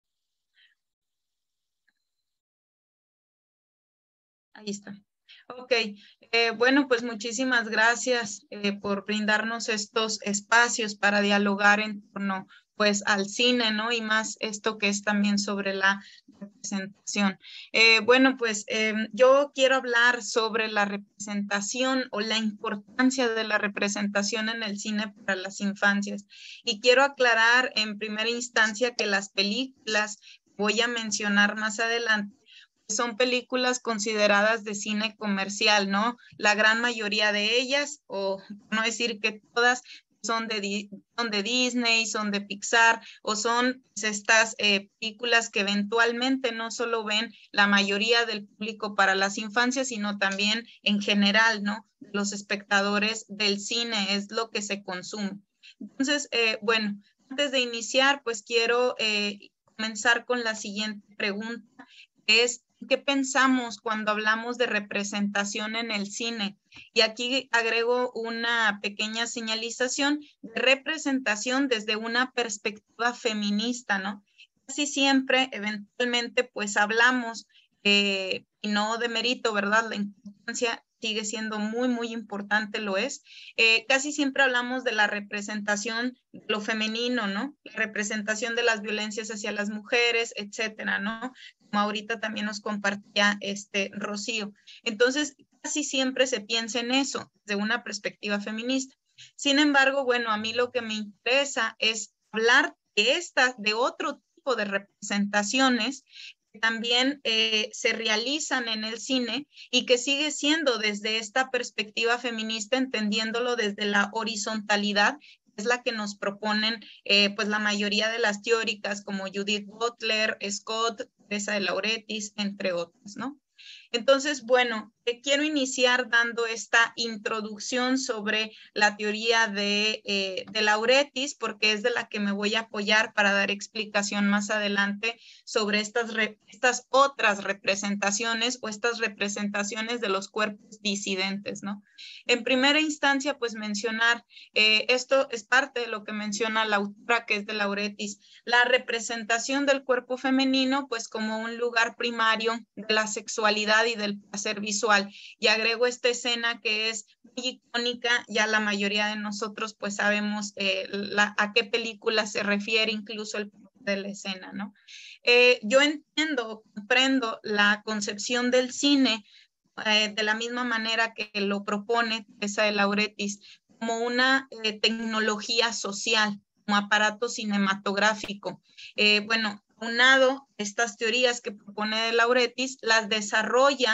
Ahí está. Ok, eh, bueno, pues muchísimas gracias eh, por brindarnos estos espacios para dialogar en torno pues al cine, ¿no? Y más esto que es también sobre la representación. Eh, bueno, pues eh, yo quiero hablar sobre la representación o la importancia de la representación en el cine para las infancias. Y quiero aclarar en primera instancia que las películas voy a mencionar más adelante son películas consideradas de cine comercial, ¿no? La gran mayoría de ellas, o no decir que todas, son de, son de Disney, son de Pixar, o son pues, estas eh, películas que eventualmente no solo ven la mayoría del público para las infancias, sino también en general, ¿no? Los espectadores del cine es lo que se consume. Entonces, eh, bueno, antes de iniciar, pues quiero eh, comenzar con la siguiente pregunta, que es ¿qué pensamos cuando hablamos de representación en el cine? Y aquí agrego una pequeña señalización de representación desde una perspectiva feminista, ¿no? Casi siempre, eventualmente, pues hablamos, eh, y no de mérito, ¿verdad? La importancia sigue siendo muy, muy importante, lo es. Eh, casi siempre hablamos de la representación de lo femenino, ¿no? La representación de las violencias hacia las mujeres, etcétera, ¿no? Como ahorita también nos compartía este Rocío. Entonces, casi siempre se piensa en eso, desde una perspectiva feminista. Sin embargo, bueno, a mí lo que me interesa es hablar de estas, de otro tipo de representaciones que también eh, se realizan en el cine y que sigue siendo desde esta perspectiva feminista, entendiéndolo desde la horizontalidad, es la que nos proponen eh, pues la mayoría de las teóricas como Judith Butler, Scott, Teresa de Lauretis, entre otras, ¿no? Entonces, bueno, eh, quiero iniciar dando esta introducción sobre la teoría de, eh, de Lauretis, porque es de la que me voy a apoyar para dar explicación más adelante sobre estas, re, estas otras representaciones o estas representaciones de los cuerpos disidentes, ¿no? En primera instancia, pues mencionar, eh, esto es parte de lo que menciona la autora, que es de Lauretis, la representación del cuerpo femenino, pues como un lugar primario de la sexualidad y del placer visual. Y agrego esta escena que es muy icónica, ya la mayoría de nosotros pues sabemos eh, la, a qué película se refiere, incluso el de la escena, ¿no? Eh, yo entiendo, comprendo la concepción del cine eh, de la misma manera que lo propone Teresa de Lauretis, como una eh, tecnología social, como aparato cinematográfico. Eh, bueno, aunado estas teorías que propone de Lauretis, las desarrolla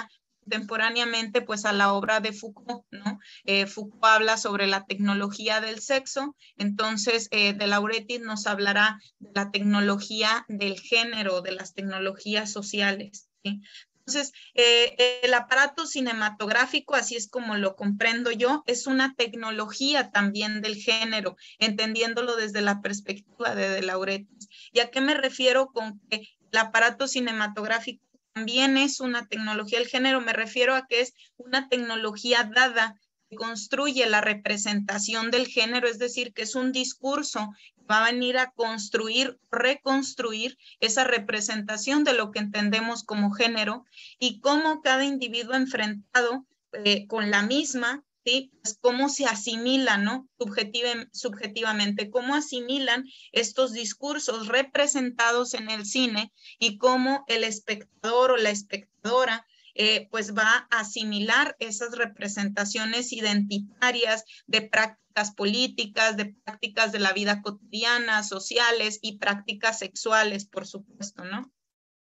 contemporáneamente pues a la obra de Foucault, ¿no? Eh, Foucault habla sobre la tecnología del sexo, entonces eh, de Lauretis nos hablará de la tecnología del género, de las tecnologías sociales, ¿sí? Entonces, eh, el aparato cinematográfico, así es como lo comprendo yo, es una tecnología también del género, entendiéndolo desde la perspectiva de De Lauretis. ¿Y a qué me refiero con que el aparato cinematográfico también es una tecnología del género? Me refiero a que es una tecnología dada que construye la representación del género, es decir, que es un discurso que va a venir a construir, reconstruir esa representación de lo que entendemos como género y cómo cada individuo enfrentado eh, con la misma, ¿sí? Pues cómo se asimila, ¿no? Subjetiva, subjetivamente, cómo asimilan estos discursos representados en el cine y cómo el espectador o la espectadora Eh, pues va a asimilar esas representaciones identitarias de prácticas políticas, de prácticas de la vida cotidiana, sociales y prácticas sexuales, por supuesto, ¿no?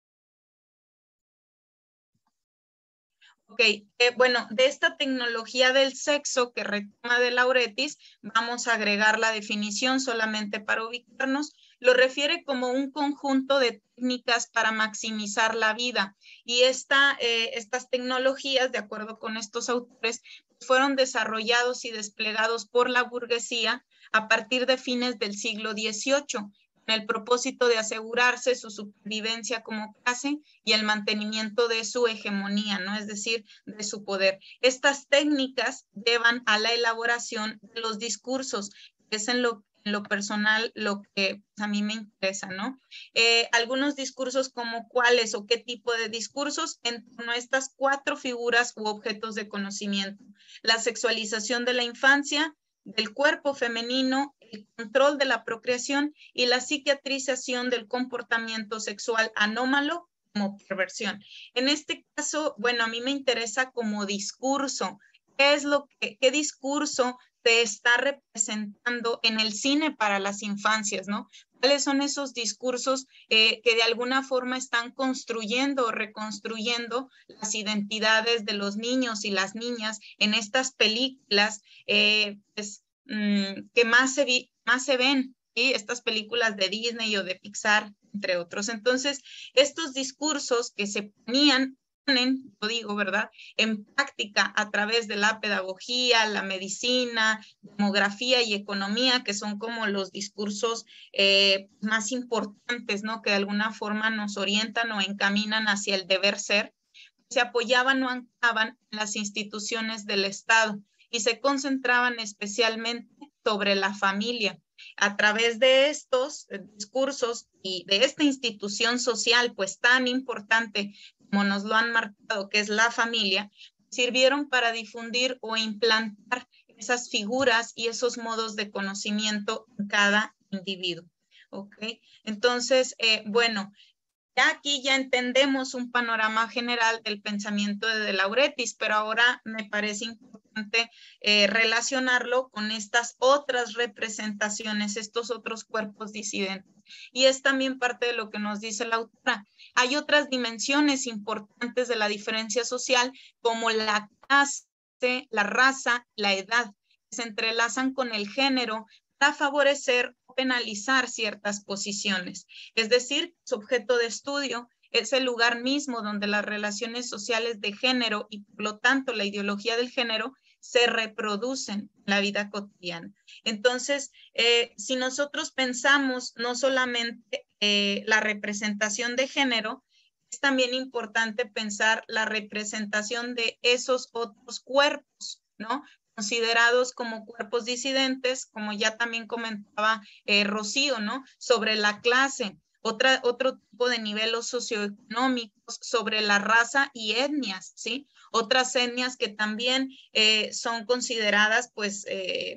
Ok, eh, bueno, de esta tecnología del sexo que retoma De Lauretis, vamos a agregar la definición solamente para ubicarnos. Lo refiere como un conjunto de técnicas para maximizar la vida. Y esta, eh, estas tecnologías, de acuerdo con estos autores, fueron desarrollados y desplegados por la burguesía a partir de fines del siglo dieciocho, con el propósito de asegurarse su supervivencia como clase y el mantenimiento de su hegemonía, ¿no? Es decir, de su poder. Estas técnicas llevan a la elaboración de los discursos, que es en lo en lo personal lo que a mí me interesa, ¿no? Eh, algunos discursos como cuáles o qué tipo de discursos en torno a estas cuatro figuras u objetos de conocimiento. La sexualización de la infancia, del cuerpo femenino, el control de la procreación y la psiquiatrización del comportamiento sexual anómalo como perversión. En este caso, bueno, a mí me interesa como discurso. ¿Qué es lo que, qué discurso te está representando en el cine para las infancias, ¿no? ¿Cuáles son esos discursos eh, que de alguna forma están construyendo o reconstruyendo las identidades de los niños y las niñas en estas películas eh, pues, mmm, que más se, vi, más se ven, ¿sí? Estas películas de Disney o de Pixar, entre otros? Entonces, estos discursos que se ponían lo digo, ¿verdad?, en práctica a través de la pedagogía, la medicina, demografía y economía, que son como los discursos eh, más importantes, ¿no?, que de alguna forma nos orientan o encaminan hacia el deber ser, se apoyaban o anclaban en las instituciones del Estado y se concentraban especialmente sobre la familia. A través de estos discursos y de esta institución social, pues tan importante como nos lo han marcado, que es la familia, sirvieron para difundir o implantar esas figuras y esos modos de conocimiento en cada individuo. ¿Ok? Entonces, eh, bueno, ya aquí ya entendemos un panorama general del pensamiento de De Lauretis, pero ahora me parece importante eh, relacionarlo con estas otras representaciones, estos otros cuerpos disidentes. Y es también parte de lo que nos dice la autora. Hay otras dimensiones importantes de la diferencia social, como la clase, la raza, la edad, que se entrelazan con el género para favorecer o penalizar ciertas posiciones. Es decir, su objeto de estudio es el lugar mismo donde las relaciones sociales de género y por lo tanto la ideología del género se reproducen en la vida cotidiana. Entonces, eh, si nosotros pensamos no solamente eh, la representación de género, es también importante pensar la representación de esos otros cuerpos, ¿no?, considerados como cuerpos disidentes, como ya también comentaba eh, Rocío, ¿no?, sobre la clase, otra, otro tipo de niveles socioeconómicos, sobre la raza y etnias, ¿sí? Otras etnias que también eh, son consideradas, pues, eh,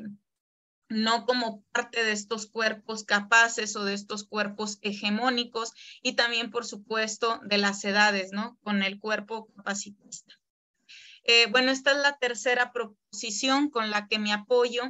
no como parte de estos cuerpos capaces o de estos cuerpos hegemónicos, y también, por supuesto, de las edades, ¿no?, con el cuerpo capacitista. Eh, bueno, esta es la tercera proposición con la que me apoyo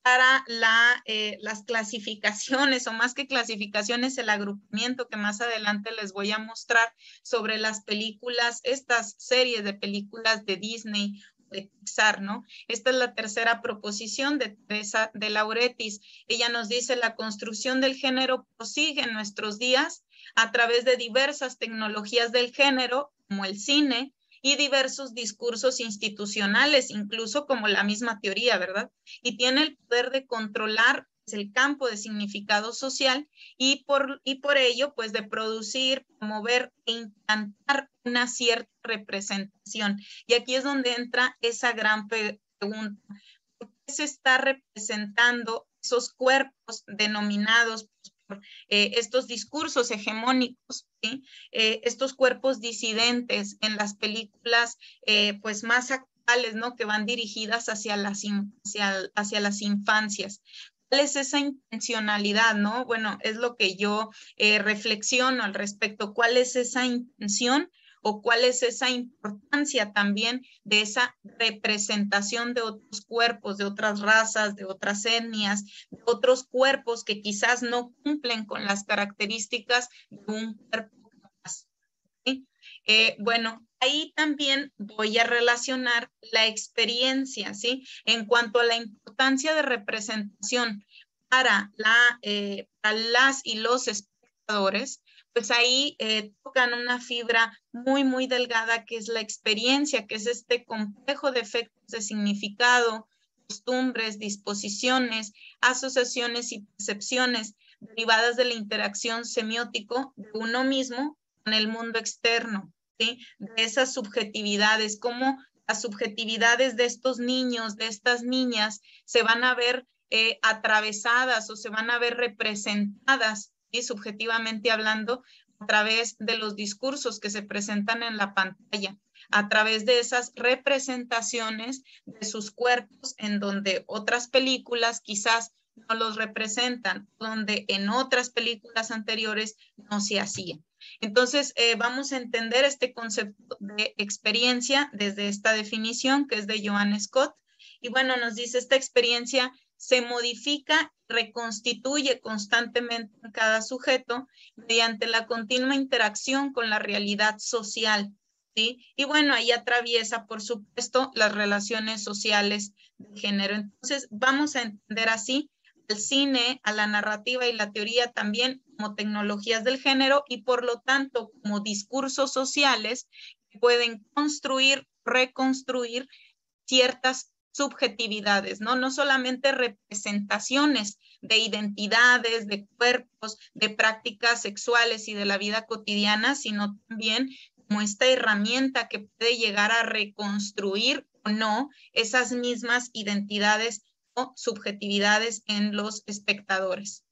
para la, eh, las clasificaciones, o más que clasificaciones, el agrupamiento que más adelante les voy a mostrar sobre las películas, estas series de películas de Disney, de Pixar, ¿no? Esta es la tercera proposición de Teresa de Lauretis. Ella nos dice: la construcción del género prosigue en nuestros días a través de diversas tecnologías del género, como el cine, y diversos discursos institucionales, incluso como la misma teoría, ¿verdad? Y tiene el poder de controlar el campo de significado social y por, y por ello, pues, de producir, promover e implantar una cierta representación. Y aquí es donde entra esa gran pregunta: ¿por qué se está representando esos cuerpos denominados por eh, estos discursos hegemónicos, ¿sí? eh, estos cuerpos disidentes en las películas eh, pues más actuales, ¿no? Que van dirigidas hacia las, hacia, hacia las infancias? ¿Cuál es esa intencionalidad, no? Bueno, es lo que yo eh, reflexiono al respecto. ¿Cuál es esa intención o cuál es esa importancia también de esa representación de otros cuerpos, de otras razas, de otras etnias, de otros cuerpos que quizás no cumplen con las características de un cuerpo capaz? ¿Sí? Eh, bueno, ahí también voy a relacionar la experiencia, ¿sí? En cuanto a la importancia de representación para, la, eh, para las y los espectadores, pues ahí eh, tocan una fibra muy, muy delgada, que es la experiencia, que es este complejo de efectos de significado, costumbres, disposiciones, asociaciones y percepciones derivadas de la interacción semiótico de uno mismo con el mundo externo, ¿sí? De esas subjetividades, cómo las subjetividades de estos niños, de estas niñas, se van a ver eh, atravesadas o se van a ver representadas, ¿sí? Subjetivamente hablando, a través de los discursos que se presentan en la pantalla, a través de esas representaciones de sus cuerpos, en donde otras películas quizás no los representan, donde en otras películas anteriores no se hacía. Entonces, eh, vamos a entender este concepto de experiencia desde esta definición, que es de Joan Scott. Y bueno, nos dice: esta experiencia se modifica, reconstituye constantemente en cada sujeto mediante la continua interacción con la realidad social, ¿sí? Y bueno, ahí atraviesa, por supuesto, las relaciones sociales de género. Entonces, vamos a entender así al cine, a la narrativa y la teoría también como tecnologías del género, y por lo tanto como discursos sociales que pueden construir, reconstruir ciertas subjetividades, ¿no? No solamente representaciones de identidades, de cuerpos, de prácticas sexuales y de la vida cotidiana, sino también como esta herramienta que puede llegar a reconstruir o no esas mismas identidades o subjetividades en los espectadores.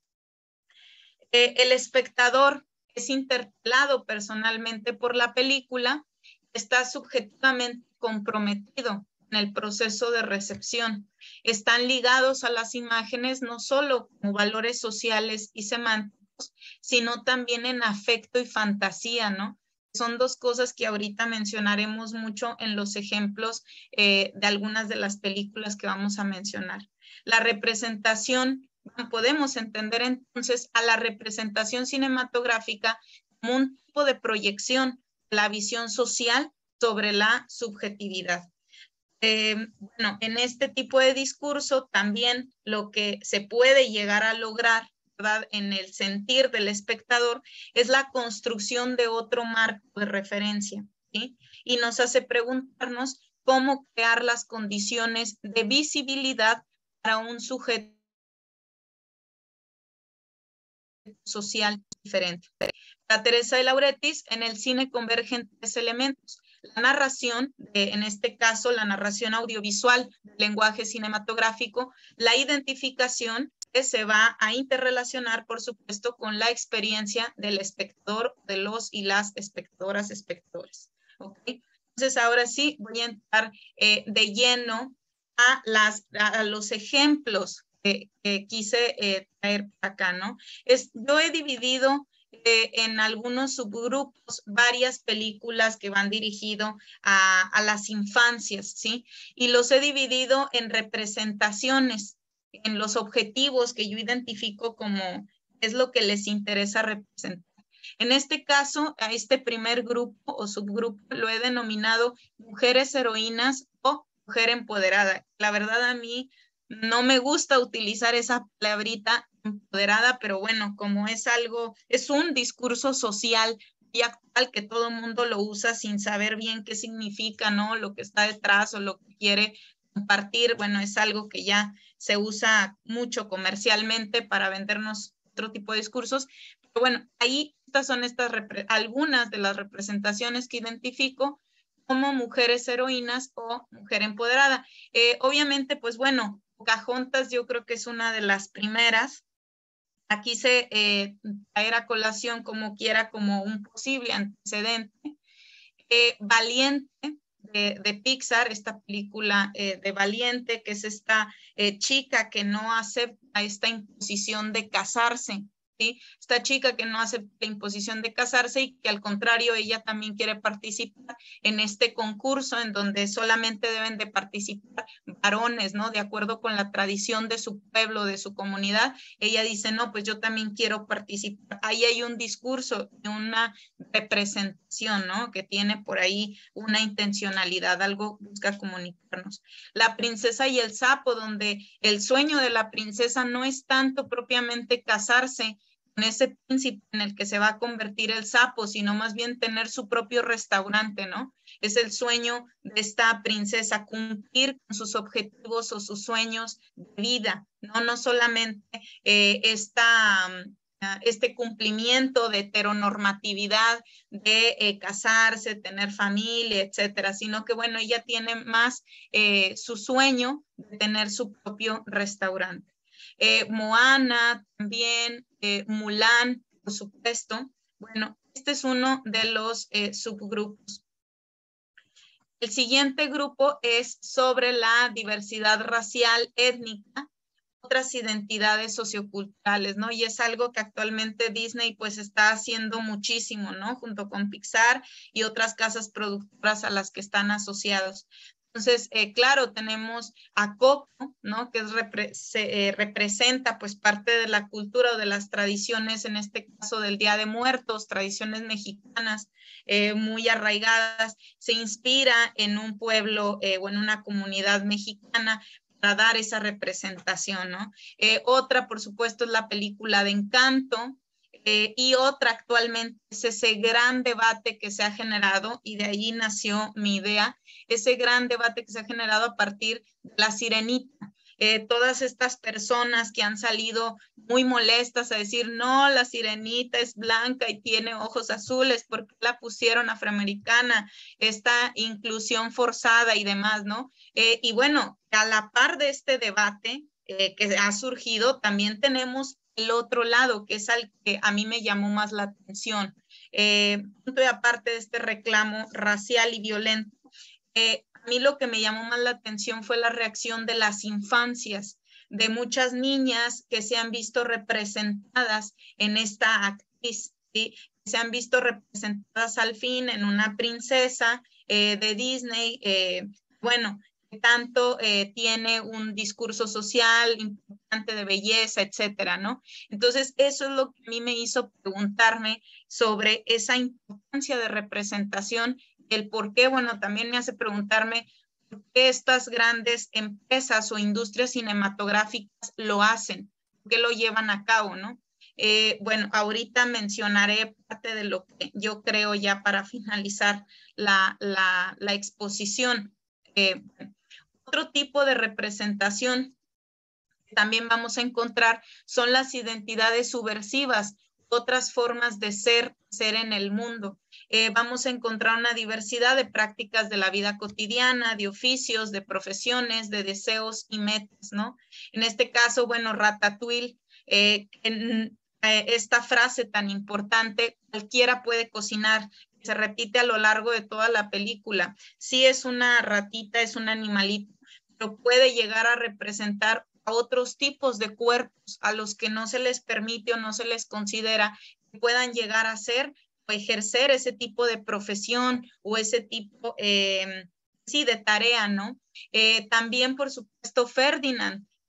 Eh, el espectador es interpelado personalmente por la película, está subjetivamente comprometido en el proceso de recepción. Están ligados a las imágenes no solo como valores sociales y semánticos, sino también en afecto y fantasía, ¿no? Son dos cosas que ahorita mencionaremos mucho en los ejemplos eh, de algunas de las películas que vamos a mencionar. La representación, podemos entender entonces a la representación cinematográfica como un tipo de proyección de la visión social sobre la subjetividad. Eh, bueno, en este tipo de discurso también lo que se puede llegar a lograr, ¿verdad?, en el sentir del espectador, es la construcción de otro marco de referencia, ¿sí? Y nos hace preguntarnos cómo crear las condiciones de visibilidad para un sujeto social diferente. Para Teresa de Lauretis, en el cine convergen tres elementos: la narración, de, en este caso la narración audiovisual del lenguaje cinematográfico, la identificación, que se va a interrelacionar, por supuesto, con la experiencia del espectador, de los y las espectadoras, espectadores. ¿Okay? Entonces, ahora sí, voy a entrar eh, de lleno a, las, a los ejemplos que, que quise eh, traer acá, ¿no? Es, yo he dividido Eh, en algunos subgrupos varias películas que van dirigido a, a las infancias, ¿sí? Y los he dividido en representaciones, en los objetivos que yo identifico como es lo que les interesa representar. En este caso, a este primer grupo o subgrupo lo he denominado mujeres heroínas o mujer empoderada. La verdad, a mí no me gusta utilizar esa palabrita empoderada, pero bueno, como es algo, es un discurso social y actual que todo el mundo lo usa sin saber bien qué significa, ¿no? Lo que está detrás o lo que quiere compartir, bueno, es algo que ya se usa mucho comercialmente para vendernos otro tipo de discursos. Pero bueno, ahí estas son estas algunas de las representaciones que identifico como mujeres heroínas o mujer empoderada. Eh, obviamente, pues bueno, Pocahontas yo creo que es una de las primeras. Aquí se eh, traer a colación como quiera como un posible antecedente. Eh, Valiente de, de Pixar, esta película eh, de Valiente, que es esta eh, chica que no acepta esta imposición de casarse. ¿Sí? Esta chica que no acepta la imposición de casarse y que al contrario ella también quiere participar en este concurso en donde solamente deben de participar varones, ¿no? De acuerdo con la tradición de su pueblo, de su comunidad. Ella dice, no, pues yo también quiero participar. Ahí hay un discurso, una representación, ¿no? Que tiene por ahí una intencionalidad, algo busca comunicarnos. La princesa y el sapo, donde el sueño de la princesa no es tanto propiamente casarse con ese príncipe en el que se va a convertir el sapo, sino más bien tener su propio restaurante, ¿no? Es el sueño de esta princesa, cumplir con sus objetivos o sus sueños de vida, ¿no? No solamente eh, esta, este cumplimiento de heteronormatividad de eh, casarse, tener familia, etcétera, sino que, bueno, ella tiene más eh, su sueño de tener su propio restaurante. Eh, Moana también, eh, Mulan, por supuesto. Bueno, este es uno de los eh, subgrupos. El siguiente grupo es sobre la diversidad racial, étnica, otras identidades socioculturales, ¿no? Y es algo que actualmente Disney pues está haciendo muchísimo, ¿no? Junto con Pixar y otras casas productoras a las que están asociados. Entonces, eh, claro, tenemos a Coco, ¿no? Que es repre se, eh, representa pues parte de la cultura o de las tradiciones, en este caso del Día de Muertos, tradiciones mexicanas eh, muy arraigadas, se inspira en un pueblo eh, o en una comunidad mexicana para dar esa representación, ¿no? Eh, otra, por supuesto, es la película de Encanto, Eh, y otra actualmente es ese gran debate que se ha generado, y de ahí nació mi idea, ese gran debate que se ha generado a partir de La Sirenita. Eh, todas estas personas que han salido muy molestas a decir, no, la Sirenita es blanca y tiene ojos azules, ¿por qué la pusieron afroamericana? Esta inclusión forzada y demás, ¿no? Eh, y bueno, a la par de este debate eh, que ha surgido, también tenemos el otro lado, que es al que a mí me llamó más la atención. Eh, punto y aparte de este reclamo racial y violento, eh, a mí lo que me llamó más la atención fue la reacción de las infancias, de muchas niñas que se han visto representadas en esta actriz, ¿sí? Se han visto representadas al fin en una princesa eh, de Disney, eh, bueno, que tanto eh, tiene un discurso social importante de belleza, etcétera, ¿no? Entonces, eso es lo que a mí me hizo preguntarme sobre esa importancia de representación, el por qué, bueno, también me hace preguntarme por qué estas grandes empresas o industrias cinematográficas lo hacen, por qué lo llevan a cabo, ¿no? Eh, bueno, ahorita mencionaré parte de lo que yo creo ya para finalizar la, la, la exposición. Eh, otro tipo de representación que también vamos a encontrar son las identidades subversivas, otras formas de ser, ser en el mundo. Eh, vamos a encontrar una diversidad de prácticas de la vida cotidiana, de oficios, de profesiones, de deseos y metas, ¿no? En este caso, bueno, Ratatouille, eh, en, eh, esta frase tan importante, cualquiera puede cocinar, se repite a lo largo de toda la película. Sí es una ratita, es un animalito, pero puede llegar a representar a otros tipos de cuerpos a los que no se les permite o no se les considera que puedan llegar a ser o ejercer ese tipo de profesión o ese tipo, eh, sí, de tarea, ¿no? Eh, también, por supuesto, Ferdinand,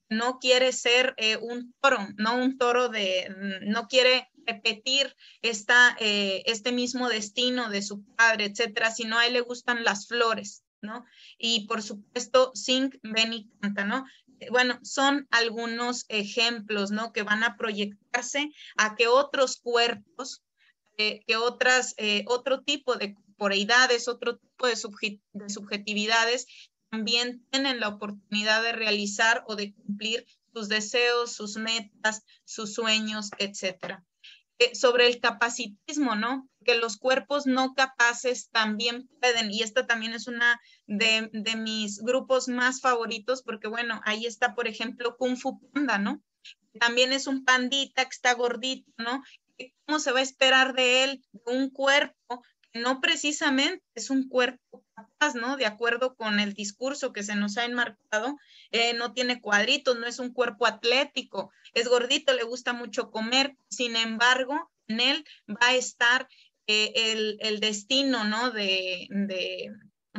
no quiere ser eh, un toro, no un toro de, no quiere repetir esta, eh, este mismo destino de su padre, etcétera, sino a él le gustan las flores, ¿no? Y por supuesto, Sing, ven y canta, ¿no? Bueno, son algunos ejemplos, ¿no? Que van a proyectarse a que otros cuerpos, eh, que otras, eh, otro tipo de corporeidades, otro tipo de, subje de subjetividades también tienen la oportunidad de realizar o de cumplir sus deseos, sus metas, sus sueños, etcétera. Eh, sobre el capacitismo, ¿no? Que los cuerpos no capaces también pueden, y esta también es una de, de mis grupos más favoritos, porque bueno, ahí está, por ejemplo, Kung Fu Panda, ¿no? También es un pandita que está gordito, ¿no? ¿Cómo se va a esperar de él, de un cuerpo que no precisamente es un cuerpo capaz, ¿no? De acuerdo con el discurso que se nos ha enmarcado, eh, no tiene cuadritos, no es un cuerpo atlético, es gordito, le gusta mucho comer, sin embargo, en él va a estar eh, el, el destino, ¿no? De, de,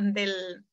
del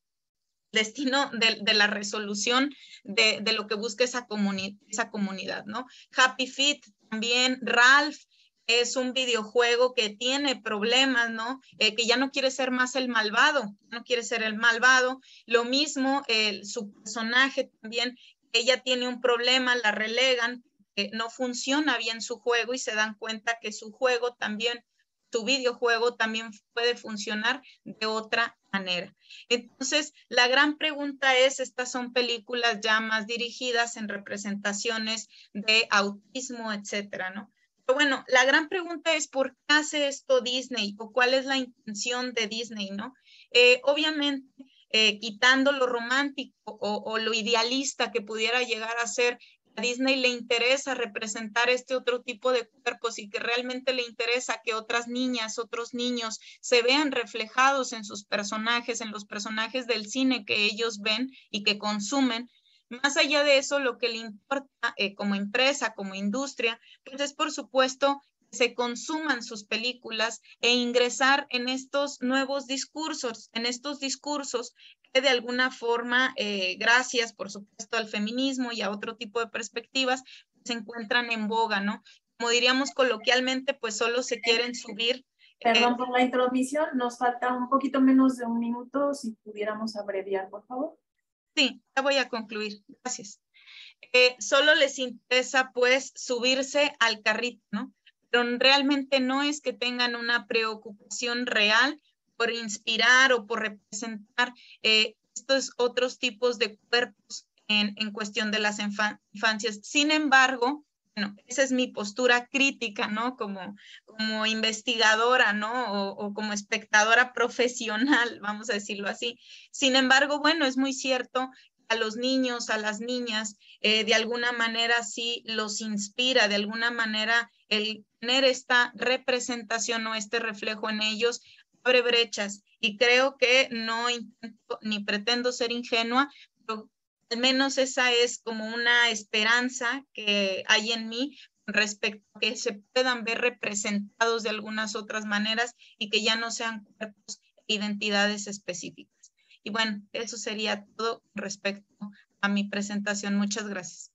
destino de, de la resolución de, de lo que busca esa, comuni esa comunidad, ¿no? Happy Feet también, Ralph, es un videojuego que tiene problemas, ¿no? Eh, que ya no quiere ser más el malvado, no quiere ser el malvado. Lo mismo, eh, su personaje también, ella tiene un problema, la relegan, eh, no funciona bien su juego y se dan cuenta que su juego también, su videojuego también puede funcionar de otra manera. Entonces, la gran pregunta es, estas son películas ya más dirigidas en representaciones de autismo, etcétera, ¿no? Pero bueno, la gran pregunta es ¿por qué hace esto Disney? ¿O cuál es la intención de Disney, no? Eh, obviamente, eh, quitando lo romántico o, o lo idealista que pudiera llegar a ser, a Disney le interesa representar este otro tipo de cuerpos y que realmente le interesa que otras niñas, otros niños se vean reflejados en sus personajes, en los personajes del cine que ellos ven y que consumen. Más allá de eso, lo que le importa eh, como empresa, como industria, pues es por supuesto que se consuman sus películas e ingresar en estos nuevos discursos, en estos discursos que de alguna forma, eh, gracias por supuesto al feminismo y a otro tipo de perspectivas, se encuentran en boga, ¿no? Como diríamos coloquialmente, pues solo se quieren subir. Perdón eh, por la intromisión, nos falta un poquito menos de un minuto, si pudiéramos abreviar, por favor. Sí, ya voy a concluir, gracias. Eh, solo les interesa pues subirse al carrito, ¿no? Pero realmente no es que tengan una preocupación real por inspirar o por representar eh, estos otros tipos de cuerpos en, en cuestión de las infancias. Sin embargo, bueno, esa es mi postura crítica, ¿no? Como, como investigadora, ¿no? O, o como espectadora profesional, vamos a decirlo así. Sin embargo, bueno, es muy cierto a los niños, a las niñas, eh, de alguna manera sí los inspira, de alguna manera el tener esta representación o este reflejo en ellos abre brechas y creo que no intento ni pretendo ser ingenua, pero al menos esa es como una esperanza que hay en mí respecto a que se puedan ver representados de algunas otras maneras y que ya no sean cuerpos e identidades específicas. Y bueno, eso sería todo respecto a mi presentación. Muchas gracias.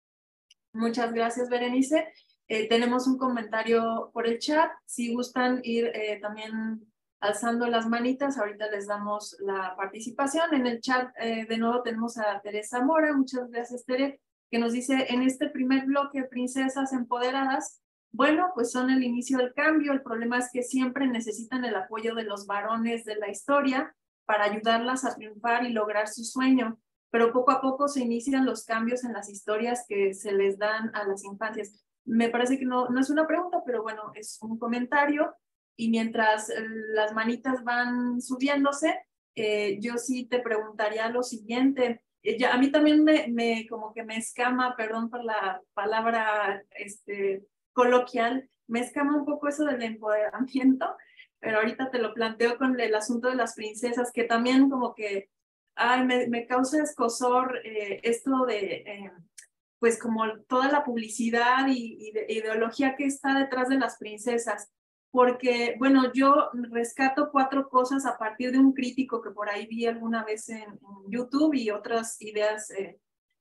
Muchas gracias, Berenice. Eh, tenemos un comentario por el chat. Si gustan ir eh, también alzando las manitas, ahorita les damos la participación. En el chat eh, de nuevo tenemos a Teresa Mora. Muchas gracias, Tere, que nos dice, en este primer bloque, princesas empoderadas, bueno, pues son el inicio del cambio. El problema es que siempre necesitan el apoyo de los varones de la historia para ayudarlas a triunfar y lograr su sueño. Pero poco a poco se inician los cambios en las historias que se les dan a las infancias. Me parece que no, no es una pregunta, pero bueno, es un comentario. Y mientras las manitas van subiéndose, eh, yo sí te preguntaría lo siguiente. Eh, ya, a mí también me, me, como que me escama, perdón por la palabra este, coloquial, me escama un poco eso del empoderamiento, pero ahorita te lo planteo con el asunto de las princesas, que también como que ay, me, me causa escozor eh, esto de, eh, pues como toda la publicidad y, y de, ideología que está detrás de las princesas. Porque, bueno, yo rescato cuatro cosas a partir de un crítico que por ahí vi alguna vez en, en YouTube y otras ideas eh,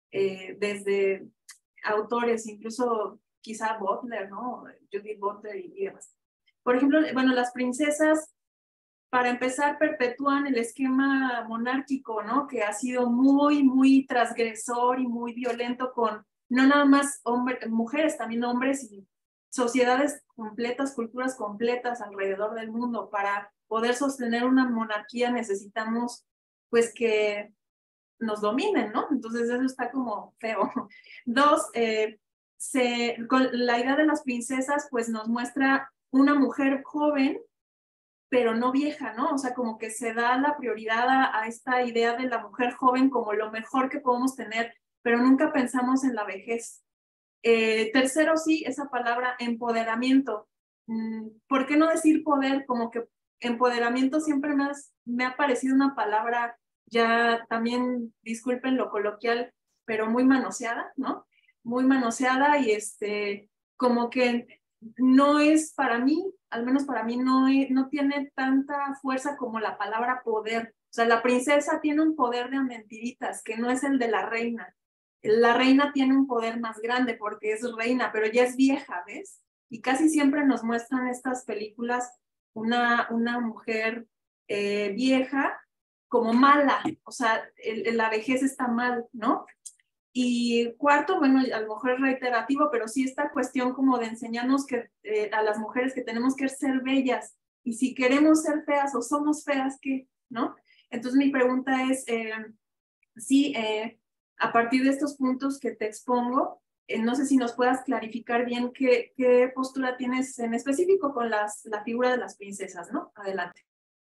eh, desde autores, incluso quizá Butler, ¿no? Judith Butler y, y demás. Por ejemplo, bueno, las princesas, para empezar, perpetúan el esquema monárquico, ¿no? Que ha sido muy, muy transgresor y muy violento con no nada más hombres, mujeres, también hombres y sociedades completas, culturas completas alrededor del mundo. Para poder sostener una monarquía necesitamos, pues, que nos dominen, ¿no? Entonces eso está como feo. Dos, eh, se, con la idea de las princesas, pues nos muestra una mujer joven, pero no vieja, ¿no? O sea, como que se da la prioridad a, a esta idea de la mujer joven como lo mejor que podemos tener, pero nunca pensamos en la vejez. Eh, tercero, sí, esa palabra empoderamiento. ¿Por qué no decir poder? Como que empoderamiento siempre me, has, me ha parecido una palabra ya también, disculpen lo coloquial, pero muy manoseada, ¿no? Muy manoseada y este, como que no es para mí, al menos para mí, no, es, no tiene tanta fuerza como la palabra poder. O sea, la princesa tiene un poder de mentiritas, que no es el de la reina. La reina tiene un poder más grande porque es reina, pero ya es vieja, ¿ves? Y casi siempre nos muestran estas películas una, una mujer eh, vieja como mala, o sea, el, la vejez está mal, ¿no? Y cuarto, bueno, a lo mejor es reiterativo, pero sí esta cuestión como de enseñarnos que, eh, a las mujeres que tenemos que ser bellas, y si queremos ser feas o somos feas, ¿qué? ¿No? Entonces mi pregunta es, eh, sí, eh, a partir de estos puntos que te expongo, eh, no sé si nos puedas clarificar bien qué, qué postura tienes en específico con las, la figura de las princesas, ¿no? Adelante.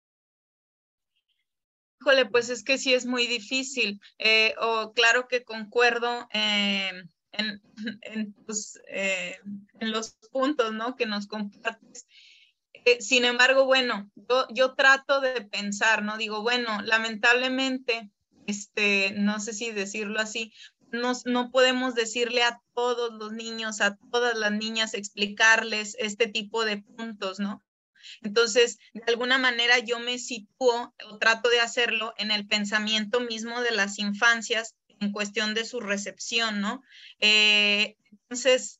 Híjole, pues es que sí es muy difícil. Eh, o claro que concuerdo eh, en, en, pues, eh, en los puntos, ¿no? Que nos compartes. Eh, sin embargo, bueno, yo, yo trato de pensar, ¿no? Digo, bueno, lamentablemente, este, no sé si decirlo así, no, no podemos decirle a todos los niños, a todas las niñas, explicarles este tipo de puntos, ¿no? Entonces, de alguna manera yo me sitúo o trato de hacerlo en el pensamiento mismo de las infancias en cuestión de su recepción, ¿no? Eh, entonces,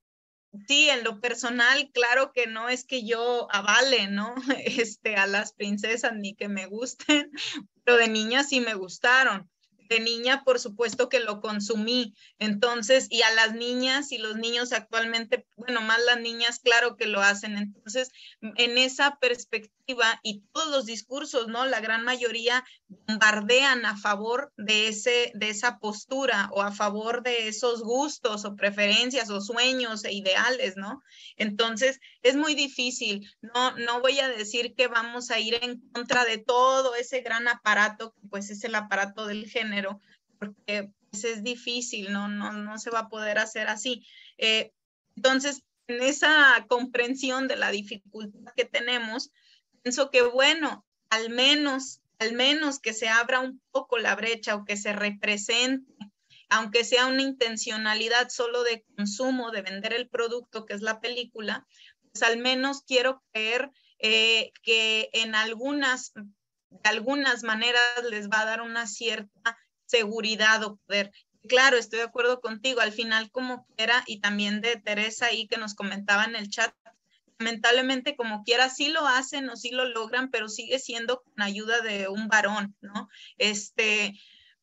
sí, en lo personal, claro que no es que yo avale, ¿no? Este, a las princesas ni que me gusten, pero de niña sí me gustaron. De niña, por supuesto que lo consumí. Entonces, y a las niñas y los niños actualmente, bueno, más las niñas, claro que lo hacen. Entonces, en esa perspectiva y todos los discursos, ¿no? La gran mayoría bombardean a favor de, ese, de esa postura o a favor de esos gustos o preferencias o sueños e ideales, ¿no? Entonces, es muy difícil. No, no voy a decir que vamos a ir en contra de todo ese gran aparato, pues es el aparato del género, porque pues, es difícil, ¿no? No, no se va a poder hacer así. Eh, entonces, en esa comprensión de la dificultad que tenemos, pienso que, bueno, al menos, al menos que se abra un poco la brecha o que se represente, aunque sea una intencionalidad solo de consumo, de vender el producto que es la película, pues al menos quiero creer eh, que en algunas, de algunas maneras les va a dar una cierta seguridad o poder. Claro, estoy de acuerdo contigo, al final como quiera, y también de Teresa ahí que nos comentaba en el chat, lamentablemente como quiera sí lo hacen o sí lo logran, pero sigue siendo con ayuda de un varón, ¿no? Este,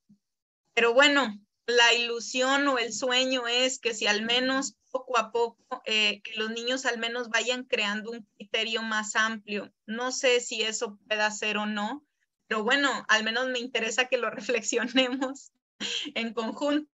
pero bueno, la ilusión o el sueño es que si al menos poco a poco, eh, que los niños al menos vayan creando un criterio más amplio. No sé si eso pueda ser o no, pero bueno, al menos me interesa que lo reflexionemos en conjunto,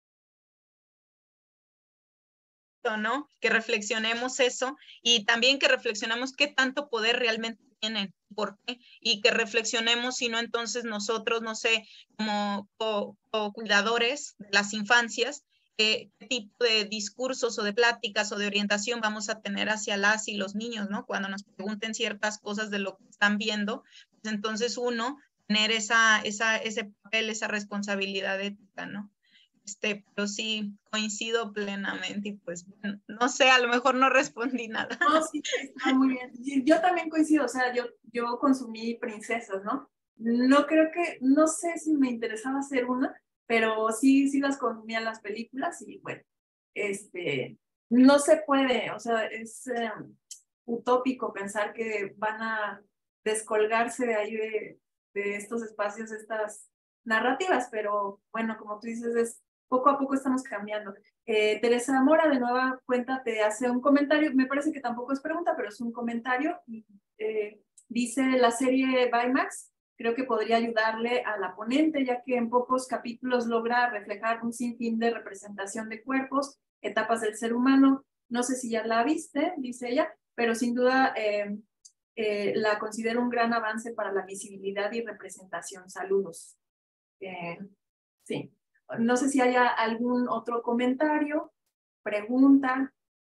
¿no? Que reflexionemos eso y también que reflexionemos qué tanto poder realmente tienen, por qué, y que reflexionemos si no entonces nosotros, no sé, como co, co cuidadores de las infancias, eh, qué tipo de discursos o de pláticas o de orientación vamos a tener hacia las y los niños, ¿no? Cuando nos pregunten ciertas cosas de lo que están viendo, pues entonces uno tener esa, esa, ese papel, esa responsabilidad ética, ¿no? Este, pero sí, coincido plenamente y pues, bueno, no sé, a lo mejor no respondí nada. No, sí, está muy bien. Yo también coincido, o sea, yo, yo consumí princesas, ¿no? No creo que, no sé si me interesaba hacer una, pero sí, sí las consumía las películas y bueno, este, no se puede, o sea, es eh, utópico pensar que van a descolgarse de ahí de, de estos espacios, estas narrativas, pero bueno, como tú dices, es poco a poco estamos cambiando. Eh, Teresa Mora, de nueva cuenta, te hace un comentario, me parece que tampoco es pregunta, pero es un comentario, y eh, dice la serie Baymax, creo que podría ayudarle a la ponente, ya que en pocos capítulos logra reflejar un sinfín de representación de cuerpos, etapas del ser humano. No sé si ya la viste, dice ella, pero sin duda eh, eh, la considero un gran avance para la visibilidad y representación. Saludos. Eh, sí. No sé si haya algún otro comentario, pregunta.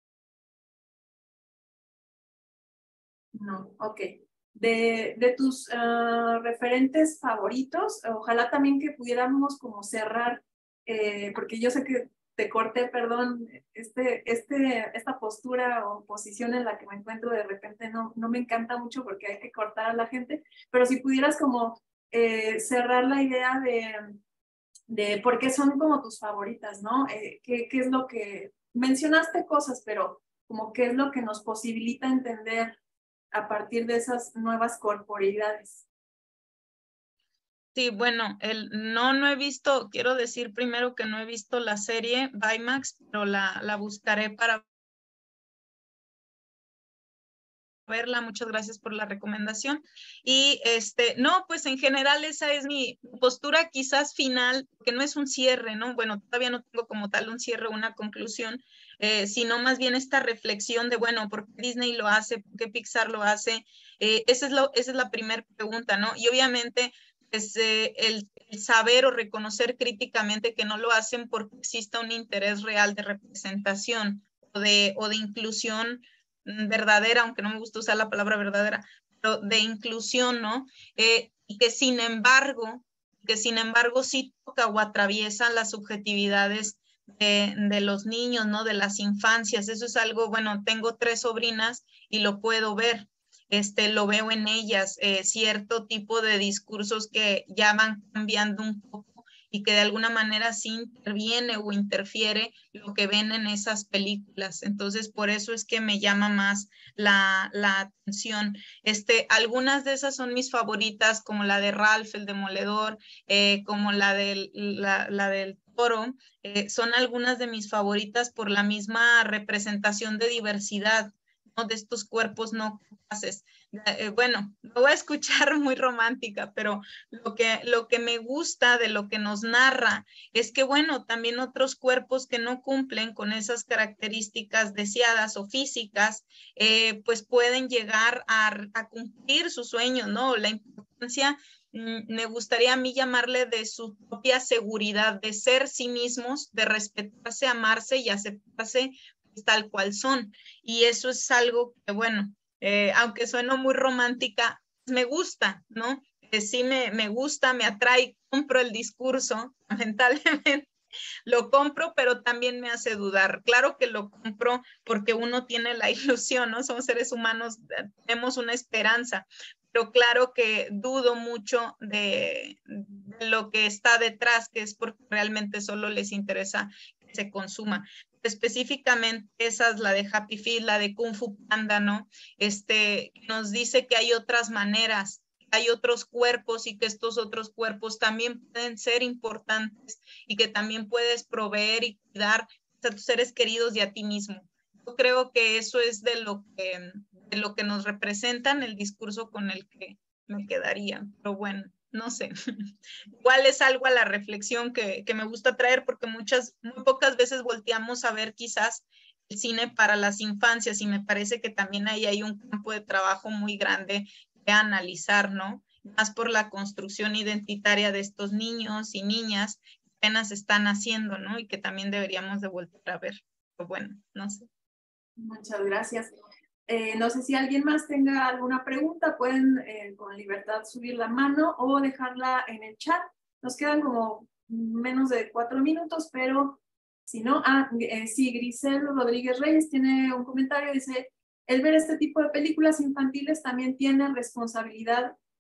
No, ok. De, de tus uh, referentes favoritos, ojalá también que pudiéramos como cerrar, eh, porque yo sé que te corté, perdón, este, este, esta postura o posición en la que me encuentro de repente no, no me encanta mucho porque hay que cortar a la gente, pero si pudieras como eh, cerrar la idea de, de por qué son como tus favoritas, ¿no? Eh, ¿qué, qué es lo que, mencionaste cosas, pero como qué es lo que nos posibilita entender a partir de esas nuevas corporeidades? Sí, bueno, el, no, no he visto, quiero decir primero que no he visto la serie Baymax, pero la, la buscaré para verla. Muchas gracias por la recomendación. Y este, no, pues en general esa es mi postura quizás final, que no es un cierre, ¿no? Bueno, todavía no tengo como tal un cierre, una conclusión, eh, sino más bien esta reflexión de, bueno, ¿por qué Disney lo hace? ¿Por qué Pixar lo hace? Eh, esa es, lo, esa es la primera pregunta, ¿no? Y obviamente pues, eh, el, el saber o reconocer críticamente que no lo hacen porque exista un interés real de representación o de, o de inclusión verdadera, aunque no me gusta usar la palabra verdadera, pero de inclusión, ¿no? Eh, y que sin embargo, que sin embargo sí toca o atraviesa las subjetividades de, de los niños, ¿no? De las infancias. Eso es algo, bueno, tengo tres sobrinas y lo puedo ver. Este, lo veo en ellas, eh, cierto tipo de discursos que ya van cambiando un poco y que de alguna manera sí interviene o interfiere lo que ven en esas películas. Entonces, por eso es que me llama más la, la atención. Este, algunas de esas son mis favoritas, como la de Ralph, el Demoledor, eh, como la del, la, la del Toro. Eh, son algunas de mis favoritas por la misma representación de diversidad, ¿no? De estos cuerpos no capaces. Eh, bueno, lo voy a escuchar muy romántica, pero lo que, lo que me gusta de lo que nos narra es que, bueno, también otros cuerpos que no cumplen con esas características deseadas o físicas, eh, pues pueden llegar a, a cumplir sus sueños, ¿no? La importancia, mmm, me gustaría a mí llamarle de su propia seguridad, de ser sí mismos, de respetarse, amarse y aceptarse pues, tal cual son. Y eso es algo que, bueno, eh, aunque sueno muy romántica, me gusta, ¿no? Que sí me, me gusta, me atrae, compro el discurso, lamentablemente lo compro, pero también me hace dudar. Claro que lo compro porque uno tiene la ilusión, ¿no? Somos seres humanos, tenemos una esperanza, pero claro que dudo mucho de, de lo que está detrás, que es porque realmente solo les interesa que se consuma. Específicamente esas, la de Happy Feet, la de Kung Fu Panda, ¿no? Este, nos dice que hay otras maneras, hay otros cuerpos y que estos otros cuerpos también pueden ser importantes y que también puedes proveer y cuidar a tus seres queridos y a ti mismo. Yo creo que eso es de lo que, de lo que nos representan, el discurso con el que me quedaría, pero bueno, no sé. Igual es algo a la reflexión que, que me gusta traer porque muchas, muy pocas veces volteamos a ver quizás el cine para las infancias y me parece que también ahí hay un campo de trabajo muy grande que analizar, ¿no? Más por la construcción identitaria de estos niños y niñas que apenas están haciendo, ¿no? Y que también deberíamos de volver a ver. Pero bueno, no sé. Muchas gracias. Eh, no sé si alguien más tenga alguna pregunta, pueden eh, con libertad subir la mano o dejarla en el chat. Nos quedan como menos de cuatro minutos, pero si no, ah, eh, sí, Grisel Rodríguez Reyes tiene un comentario, dice, el ver este tipo de películas infantiles también tiene responsabilidad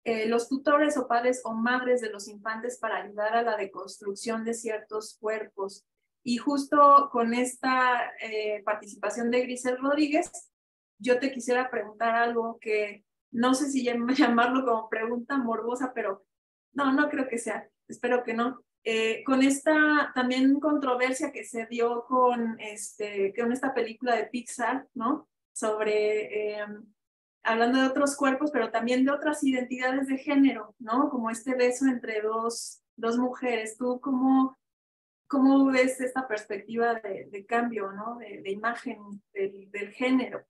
eh, los tutores o padres o madres de los infantes para ayudar a la deconstrucción de ciertos cuerpos. Y justo con esta eh, participación de Grisel Rodríguez, yo te quisiera preguntar algo que no sé si llamarlo como pregunta morbosa, pero no, no creo que sea, espero que no. Eh, con esta también controversia que se dio con, este, con esta película de Pixar, ¿no? Sobre, eh, hablando de otros cuerpos, pero también de otras identidades de género, ¿no? Como este beso entre dos, dos mujeres. ¿Tú cómo, cómo ves esta perspectiva de, de cambio, ¿no? De, de imagen del, del género.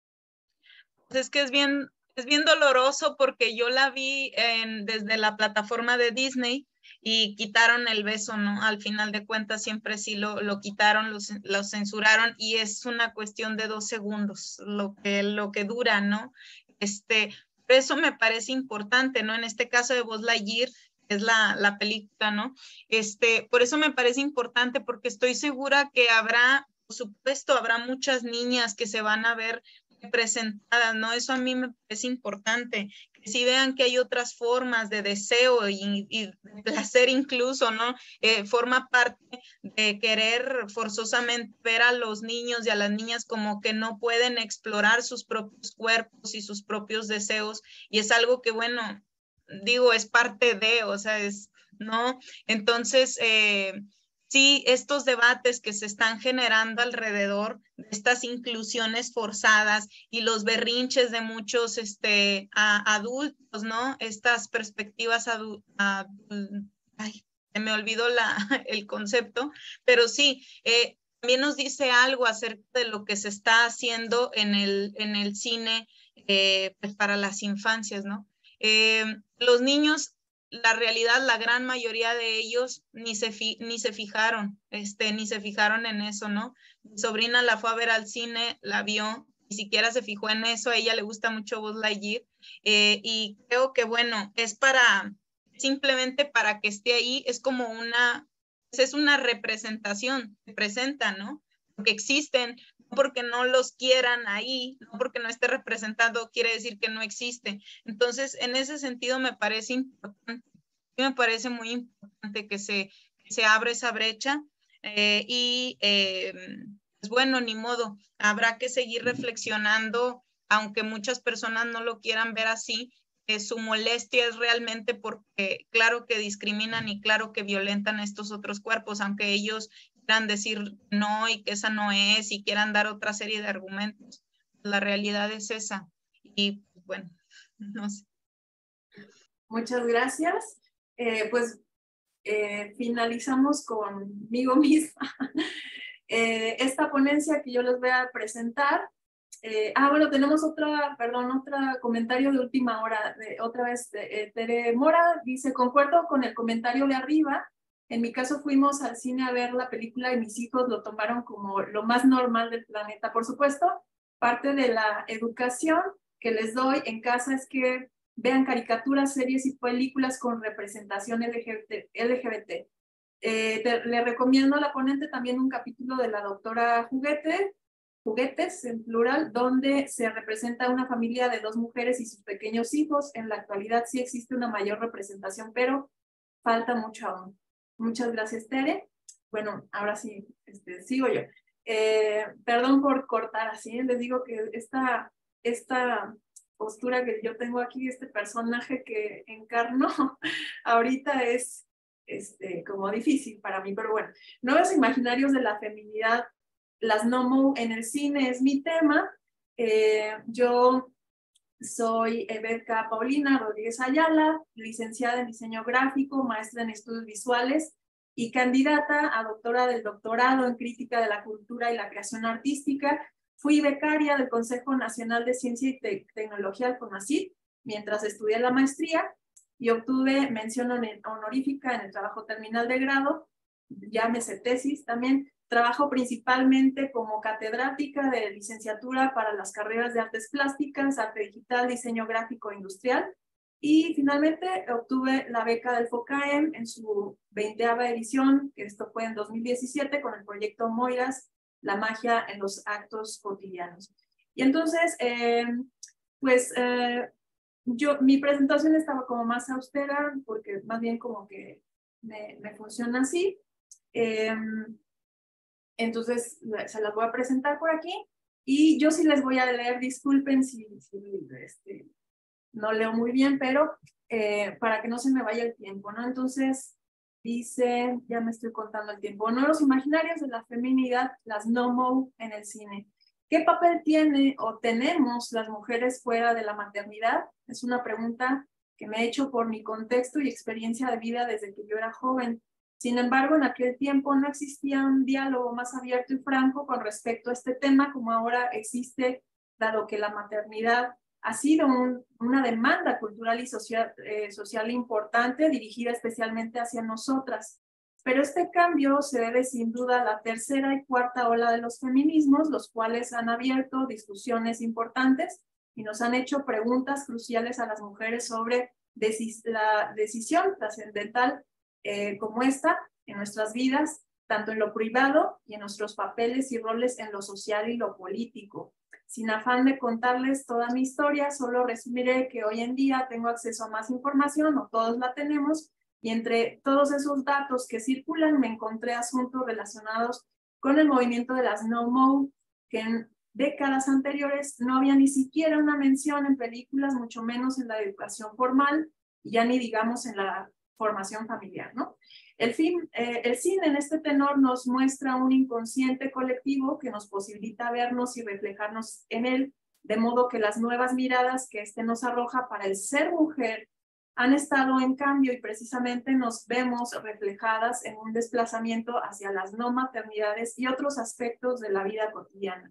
Pues es que es bien, es bien doloroso porque yo la vi en, desde la plataforma de Disney y quitaron el beso, ¿no? Al final de cuentas siempre sí lo, lo quitaron, lo, lo censuraron y es una cuestión de dos segundos lo que, lo que dura, ¿no? Este, eso me parece importante, ¿no? En este caso de Buzz Lightyear, es la, la película, ¿no? Este, por eso me parece importante porque estoy segura que habrá, por supuesto, habrá muchas niñas que se van a ver representadas, ¿no? Eso a mí me parece importante, que si vean que hay otras formas de deseo y, y de placer incluso, ¿no? Eh, forma parte de querer forzosamente ver a los niños y a las niñas como que no pueden explorar sus propios cuerpos y sus propios deseos, y es algo que, bueno, digo, es parte de, o sea, es, ¿no? Entonces, eh, sí, estos debates que se están generando alrededor de estas inclusiones forzadas y los berrinches de muchos este, a, adultos, ¿no? Estas perspectivas adultas, ay, se me olvidó la, el concepto, pero sí, eh, también nos dice algo acerca de lo que se está haciendo en el, en el cine eh, pues para las infancias, ¿no? Eh, los niños, la realidad, la gran mayoría de ellos ni se, fi, ni se fijaron, este, ni se fijaron en eso, ¿no? Mi sobrina la fue a ver al cine, la vio, ni siquiera se fijó en eso, a ella le gusta mucho Buzz Lightyear, eh, y creo que, bueno, es para, simplemente para que esté ahí, es como una, es una representación, se presenta, ¿no? Porque existen, no porque no los quieran ahí, no porque no esté representado, quiere decir que no existe. Entonces, en ese sentido me parece importante, me parece muy importante que se, que se abra esa brecha eh, y eh, pues bueno, ni modo, habrá que seguir reflexionando, aunque muchas personas no lo quieran ver así, eh, su molestia es realmente porque claro que discriminan y claro que violentan estos otros cuerpos, aunque ellos quieran decir no y que esa no es y quieran dar otra serie de argumentos. La realidad es esa. Y bueno, no sé. Muchas gracias. Eh, pues eh, finalizamos conmigo misma eh, esta ponencia que yo les voy a presentar. Eh, ah, bueno, tenemos otra, perdón, otro comentario de última hora, de, otra vez, de, eh, Tere Mora, dice, concuerdo con el comentario de arriba. En mi caso fuimos al cine a ver la película y mis hijos lo tomaron como lo más normal del planeta. Por supuesto, parte de la educación que les doy en casa es que vean caricaturas, series y películas con representación L G B T. Eh, te, le recomiendo a la ponente también un capítulo de la doctora Juguete, Juguetes en plural, donde se representa una familia de dos mujeres y sus pequeños hijos. En la actualidad sí existe una mayor representación, pero falta mucho aún. Muchas gracias, Tere. Bueno, ahora sí, este, sigo yo. Eh, perdón por cortar así, les digo que esta, esta postura que yo tengo aquí, este personaje que encarno ahorita es este, como difícil para mí, pero bueno, nuevos imaginarios de la feminidad, las NOMO en el cine es mi tema. Eh, yo soy Eberka Paulina Rodríguez Ayala, licenciada en diseño gráfico, maestra en estudios visuales y candidata a doctora del doctorado en crítica de la cultura y la creación artística. Fui becaria del Consejo Nacional de Ciencia y Te Tecnología, el CONACYT, mientras estudié la maestría y obtuve mención honorífica en el trabajo terminal de grado, llámese tesis también. Trabajo principalmente como catedrática de licenciatura para las carreras de artes plásticas, arte digital, diseño gráfico e industrial. Y finalmente obtuve la beca del FOCAEM en su veinteava edición, que esto fue en dos mil diecisiete, con el proyecto Moiras, la magia en los actos cotidianos. Y entonces, eh, pues, eh, yo, mi presentación estaba como más austera, porque más bien como que me, me funciona así. Eh, entonces, se las voy a presentar por aquí. Y yo sí les voy a leer, disculpen si, si este, no leo muy bien, pero eh, para que no se me vaya el tiempo, ¿no? Entonces, dice, ya me estoy contando el tiempo, ¿no? Los imaginarios de la feminidad, las no-mo en el cine. ¿Qué papel tiene o tenemos las mujeres fuera de la maternidad? Es una pregunta que me he hecho por mi contexto y experiencia de vida desde que yo era joven. Sin embargo, en aquel tiempo no existía un diálogo más abierto y franco con respecto a este tema como ahora existe, dado que la maternidad ha sido un, una demanda cultural y social, eh, social importante dirigida especialmente hacia nosotras. Pero este cambio se debe sin duda a la tercera y cuarta ola de los feminismos, los cuales han abierto discusiones importantes y nos han hecho preguntas cruciales a las mujeres sobre decis la decisión trascendental eh, como esta en nuestras vidas, tanto en lo privado y en nuestros papeles y roles en lo social y lo político. Sin afán de contarles toda mi historia, solo resumiré que hoy en día tengo acceso a más información, o todos la tenemos, y entre todos esos datos que circulan me encontré asuntos relacionados con el movimiento de las no-mo, que en décadas anteriores no había ni siquiera una mención en películas, mucho menos en la educación formal, y ya ni digamos en la formación familiar, ¿no? El, film, eh, el cine en este tenor nos muestra un inconsciente colectivo que nos posibilita vernos y reflejarnos en él, de modo que las nuevas miradas que este nos arroja para el ser mujer han estado en cambio y precisamente nos vemos reflejadas en un desplazamiento hacia las no maternidades y otros aspectos de la vida cotidiana.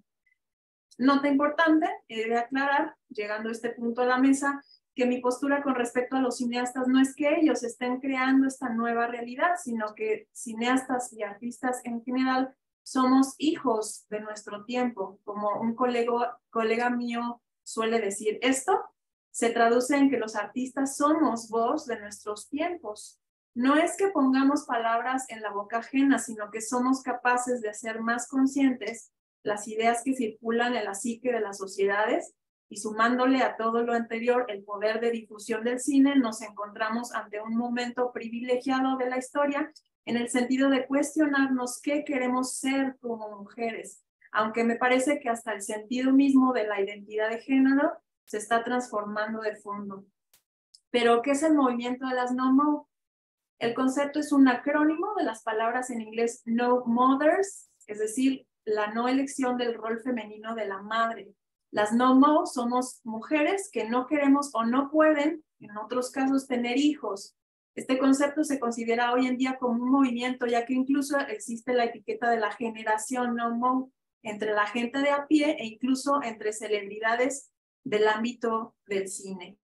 Nota importante, he de aclarar, llegando a este punto a la mesa, que mi postura con respecto a los cineastas no es que ellos estén creando esta nueva realidad, sino que cineastas y artistas en general somos hijos de nuestro tiempo. Como un colega, colega mío suele decir, esto se traduce en que los artistas somos voz de nuestros tiempos. No es que pongamos palabras en la boca ajena, sino que somos capaces de hacer más conscientes las ideas que circulan en la psique de las sociedades, y sumándole a todo lo anterior el poder de difusión del cine, nos encontramos ante un momento privilegiado de la historia en el sentido de cuestionarnos qué queremos ser como mujeres, aunque me parece que hasta el sentido mismo de la identidad de género se está transformando de fondo. ¿Pero qué es el movimiento de las no-mo? El concepto es un acrónimo de las palabras en inglés no mothers, es decir, la no elección del rol femenino de la madre. Las no-mo somos mujeres que no queremos o no pueden, en otros casos, tener hijos. Este concepto se considera hoy en día como un movimiento, ya que incluso existe la etiqueta de la generación no-mo entre la gente de a pie e incluso entre celebridades del ámbito del cine.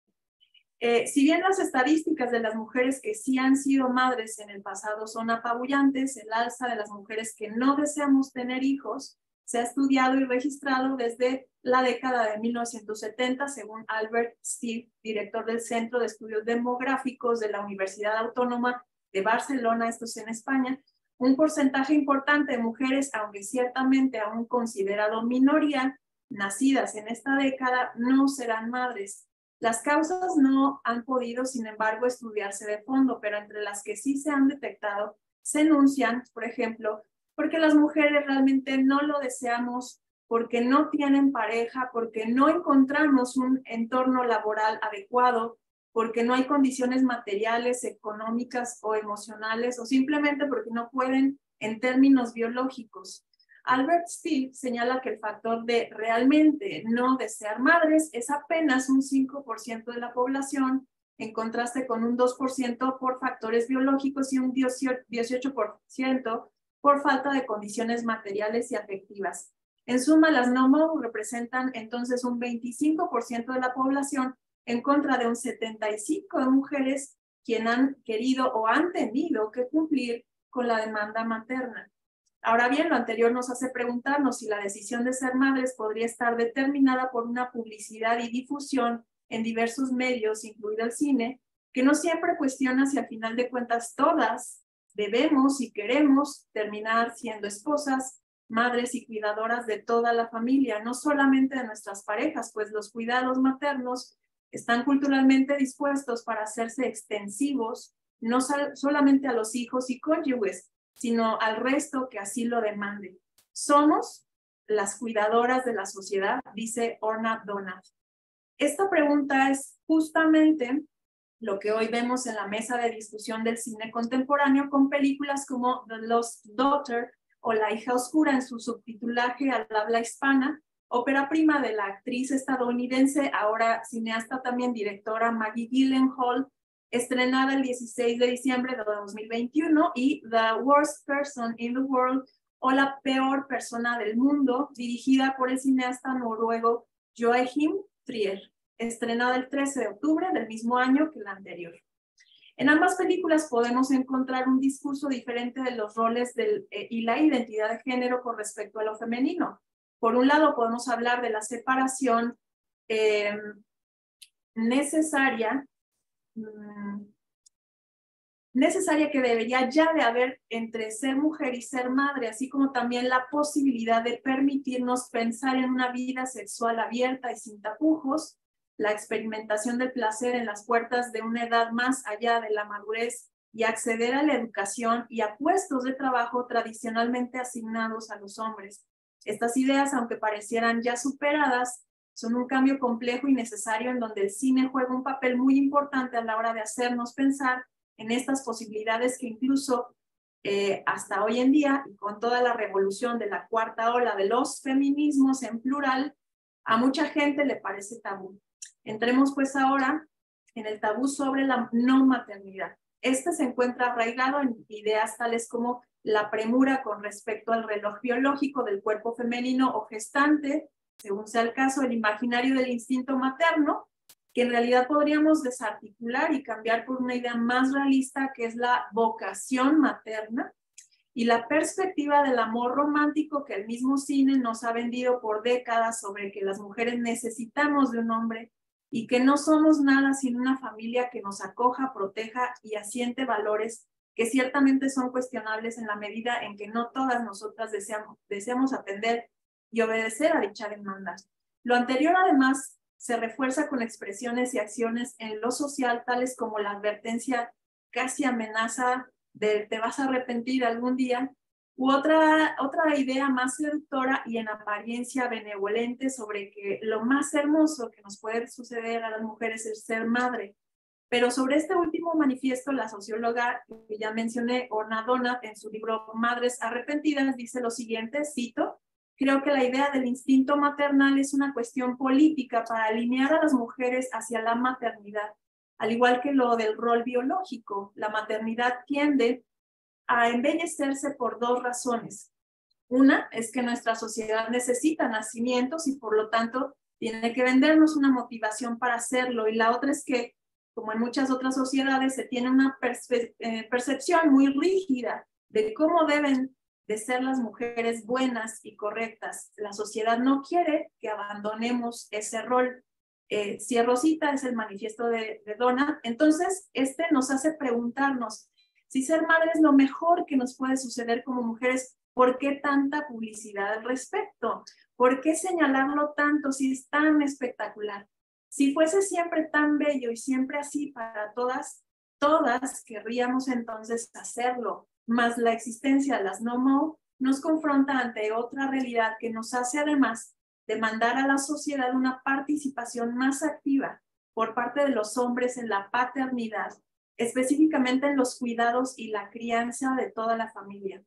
Eh, si bien las estadísticas de las mujeres que sí han sido madres en el pasado son apabullantes, el alza de las mujeres que no deseamos tener hijos se ha estudiado y registrado desde la década de mil novecientos setenta, según Albert Steve, director del Centro de Estudios Demográficos de la Universidad Autónoma de Barcelona, esto es en España. Un porcentaje importante de mujeres, aunque ciertamente aún considerado minoría, nacidas en esta década, no serán madres. Las causas no han podido, sin embargo, estudiarse de fondo, pero entre las que sí se han detectado, se enuncian, por ejemplo, porque las mujeres realmente no lo deseamos, porque no tienen pareja, porque no encontramos un entorno laboral adecuado, porque no hay condiciones materiales, económicas o emocionales, o simplemente porque no pueden en términos biológicos. Albert Steve señala que el factor de realmente no desear madres es apenas un cinco por ciento de la población, en contraste con un dos por ciento por factores biológicos y un dieciocho por ciento por falta de condiciones materiales y afectivas. En suma, las no-mo representan entonces un veinticinco por ciento de la población en contra de un setenta y cinco por ciento de mujeres quien han querido o han tenido que cumplir con la demanda materna. Ahora bien, lo anterior nos hace preguntarnos si la decisión de ser madres podría estar determinada por una publicidad y difusión en diversos medios, incluido el cine, que no siempre cuestiona si al final de cuentas todas debemos y queremos terminar siendo esposas, madres y cuidadoras de toda la familia, no solamente de nuestras parejas, pues los cuidados maternos están culturalmente dispuestos para hacerse extensivos, no solamente a los hijos y cónyuges, sino al resto que así lo demande. Somos las cuidadoras de la sociedad, dice Orna Donath. Esta pregunta es justamente lo que hoy vemos en la mesa de discusión del cine contemporáneo con películas como The Lost Daughter o La hija oscura en su subtitulaje al habla hispana, ópera prima de la actriz estadounidense, ahora cineasta también directora Maggie Gyllenhaal, estrenada el dieciséis de diciembre de dos mil veintiuno, y The Worst Person in the World, o La peor persona del mundo, dirigida por el cineasta noruego Joachim Trier, estrenada el trece de octubre del mismo año que la anterior. En ambas películas podemos encontrar un discurso diferente de los roles del, eh, y la identidad de género con respecto a lo femenino. Por un lado, podemos hablar de la separación eh, necesaria, mmm, necesaria que debería ya de haber entre ser mujer y ser madre, así como también la posibilidad de permitirnos pensar en una vida sexual abierta y sin tapujos, la experimentación del placer en las puertas de una edad más allá de la madurez y acceder a la educación y a puestos de trabajo tradicionalmente asignados a los hombres. Estas ideas, aunque parecieran ya superadas, son un cambio complejo y necesario en donde el cine juega un papel muy importante a la hora de hacernos pensar en estas posibilidades que incluso eh, hasta hoy en día, y con toda la revolución de la cuarta ola de los feminismos en plural, a mucha gente le parece tabú. Entremos pues ahora en el tabú sobre la no maternidad. Este se encuentra arraigado en ideas tales como la premura con respecto al reloj biológico del cuerpo femenino o gestante, según sea el caso, el imaginario del instinto materno, que en realidad podríamos desarticular y cambiar por una idea más realista, que es la vocación materna, y la perspectiva del amor romántico que el mismo cine nos ha vendido por décadas sobre que las mujeres necesitamos de un hombre y que no somos nada sin una familia que nos acoja, proteja y asiente valores que ciertamente son cuestionables en la medida en que no todas nosotras deseamos, deseamos atender y obedecer a dicha demanda. Lo anterior, además, se refuerza con expresiones y acciones en lo social, tales como la advertencia casi amenaza de te vas a arrepentir algún día, u otra, otra idea más seductora y en apariencia benevolente sobre que lo más hermoso que nos puede suceder a las mujeres es ser madre. Pero sobre este último manifiesto, la socióloga que ya mencioné, Orna Donath, en su libro Madres Arrepentidas, dice lo siguiente, cito: creo que la idea del instinto maternal es una cuestión política para alinear a las mujeres hacia la maternidad. Al igual que lo del rol biológico, la maternidad tiende a embellecerse por dos razones. Una es que nuestra sociedad necesita nacimientos y por lo tanto tiene que vendernos una motivación para hacerlo. Y la otra es que, como en muchas otras sociedades, se tiene una perce eh, percepción muy rígida de cómo deben de ser las mujeres buenas y correctas. La sociedad no quiere que abandonemos ese rol. Eh, cierro cita, es el manifiesto de, de Donath. Entonces, este nos hace preguntarnos, si ser madre es lo mejor que nos puede suceder como mujeres, ¿por qué tanta publicidad al respecto? ¿Por qué señalarlo tanto si es tan espectacular? Si fuese siempre tan bello y siempre así para todas, todas querríamos entonces hacerlo, mas la existencia de las no-mo nos confronta ante otra realidad que nos hace además demandar a la sociedad una participación más activa por parte de los hombres en la paternidad, específicamente en los cuidados y la crianza de toda la familia.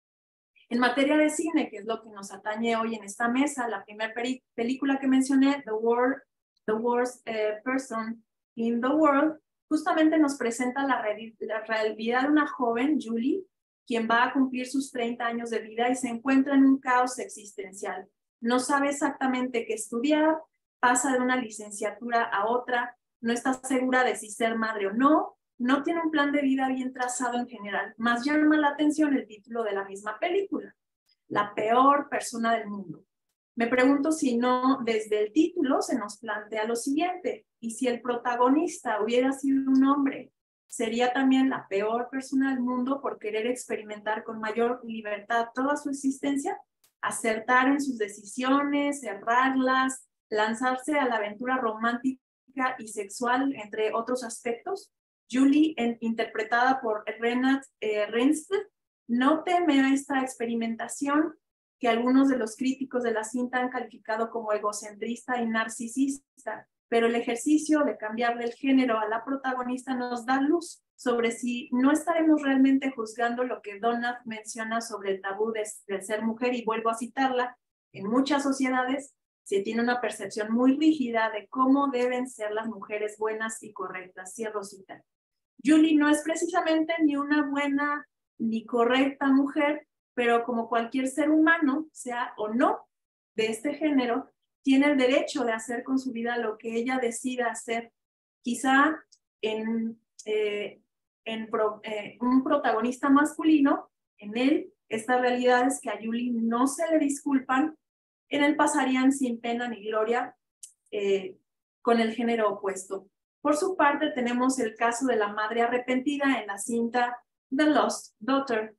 En materia de cine, que es lo que nos atañe hoy en esta mesa, la primera película que mencioné, The, World, the Worst uh, Person in the World, justamente nos presenta la, re la realidad de una joven, Julie, quien va a cumplir sus treinta años de vida y se encuentra en un caos existencial. No sabe exactamente qué estudiar, pasa de una licenciatura a otra, no está segura de si ser madre o no, no tiene un plan de vida bien trazado en general. Más llama la atención el título de la misma película, La peor persona del mundo. Me pregunto si no, desde el título se nos plantea lo siguiente, y si el protagonista hubiera sido un hombre, ¿sería también la peor persona del mundo por querer experimentar con mayor libertad toda su existencia? Acertar en sus decisiones, errarlas, lanzarse a la aventura romántica y sexual, entre otros aspectos. Julie, en, interpretada por Renate eh, Reinsve, no teme a esta experimentación que algunos de los críticos de la cinta han calificado como egocentrista y narcisista, pero el ejercicio de cambiar del género a la protagonista nos da luz sobre si no estaremos realmente juzgando lo que Donat menciona sobre el tabú de, de ser mujer, y vuelvo a citarla. En muchas sociedades se tiene una percepción muy rígida de cómo deben ser las mujeres buenas y correctas. Cierro cita. Julie no es precisamente ni una buena ni correcta mujer, pero como cualquier ser humano, sea o no de este género, tiene el derecho de hacer con su vida lo que ella decida hacer. Quizá en, eh, en pro, eh, un protagonista masculino, en él, estas realidades que a Julie no se le disculpan, en él pasarían sin pena ni gloria eh, con el género opuesto. Por su parte, tenemos el caso de la madre arrepentida en la cinta The Lost Daughter,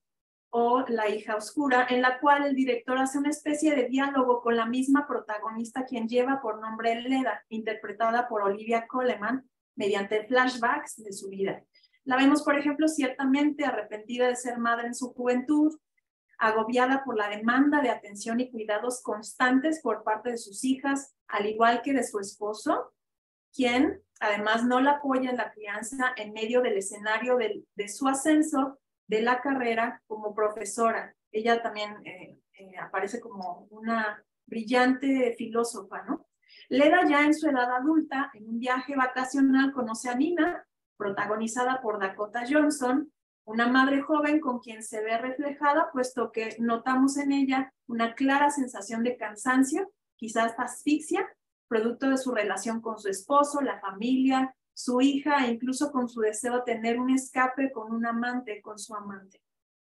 o La hija oscura, en la cual el director hace una especie de diálogo con la misma protagonista, quien lleva por nombre Leda, interpretada por Olivia Colman, mediante flashbacks de su vida. La vemos, por ejemplo, ciertamente arrepentida de ser madre en su juventud, agobiada por la demanda de atención y cuidados constantes por parte de sus hijas, al igual que de su esposo, quien además no la apoya en la crianza en medio del escenario de, de su ascenso de la carrera como profesora. Ella también eh, eh, aparece como una brillante filósofa, ¿no? Leda, ya en su edad adulta, en un viaje vacacional, conoce a Nina, protagonizada por Dakota Johnson, una madre joven con quien se ve reflejada, puesto que notamos en ella una clara sensación de cansancio, quizás asfixia, producto de su relación con su esposo, la familia, su hija, e incluso con su deseo de tener un escape con un amante, con su amante.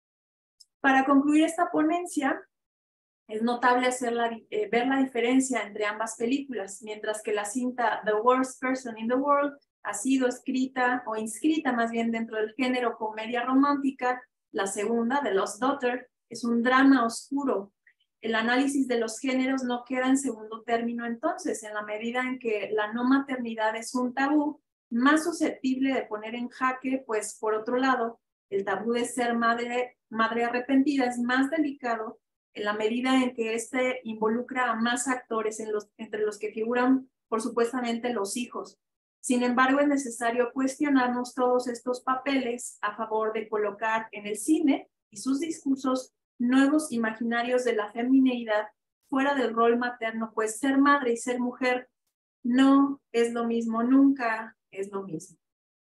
Para concluir esta ponencia, es notable hacer la, eh, ver la diferencia entre ambas películas. Mientras que la cinta The Worst Person in the World ha sido escrita o inscrita más bien dentro del género comedia romántica, la segunda, The Lost Daughter, es un drama oscuro. El análisis de los géneros no queda en segundo término entonces, en la medida en que la no maternidad es un tabú más susceptible de poner en jaque, pues por otro lado, el tabú de ser madre, madre arrepentida es más delicado en la medida en que este involucra a más actores, en los, entre los que figuran, por supuestamente, los hijos. Sin embargo, es necesario cuestionarnos todos estos papeles a favor de colocar en el cine y sus discursos nuevos imaginarios de la femineidad fuera del rol materno, pues ser madre y ser mujer no es lo mismo, nunca es lo mismo.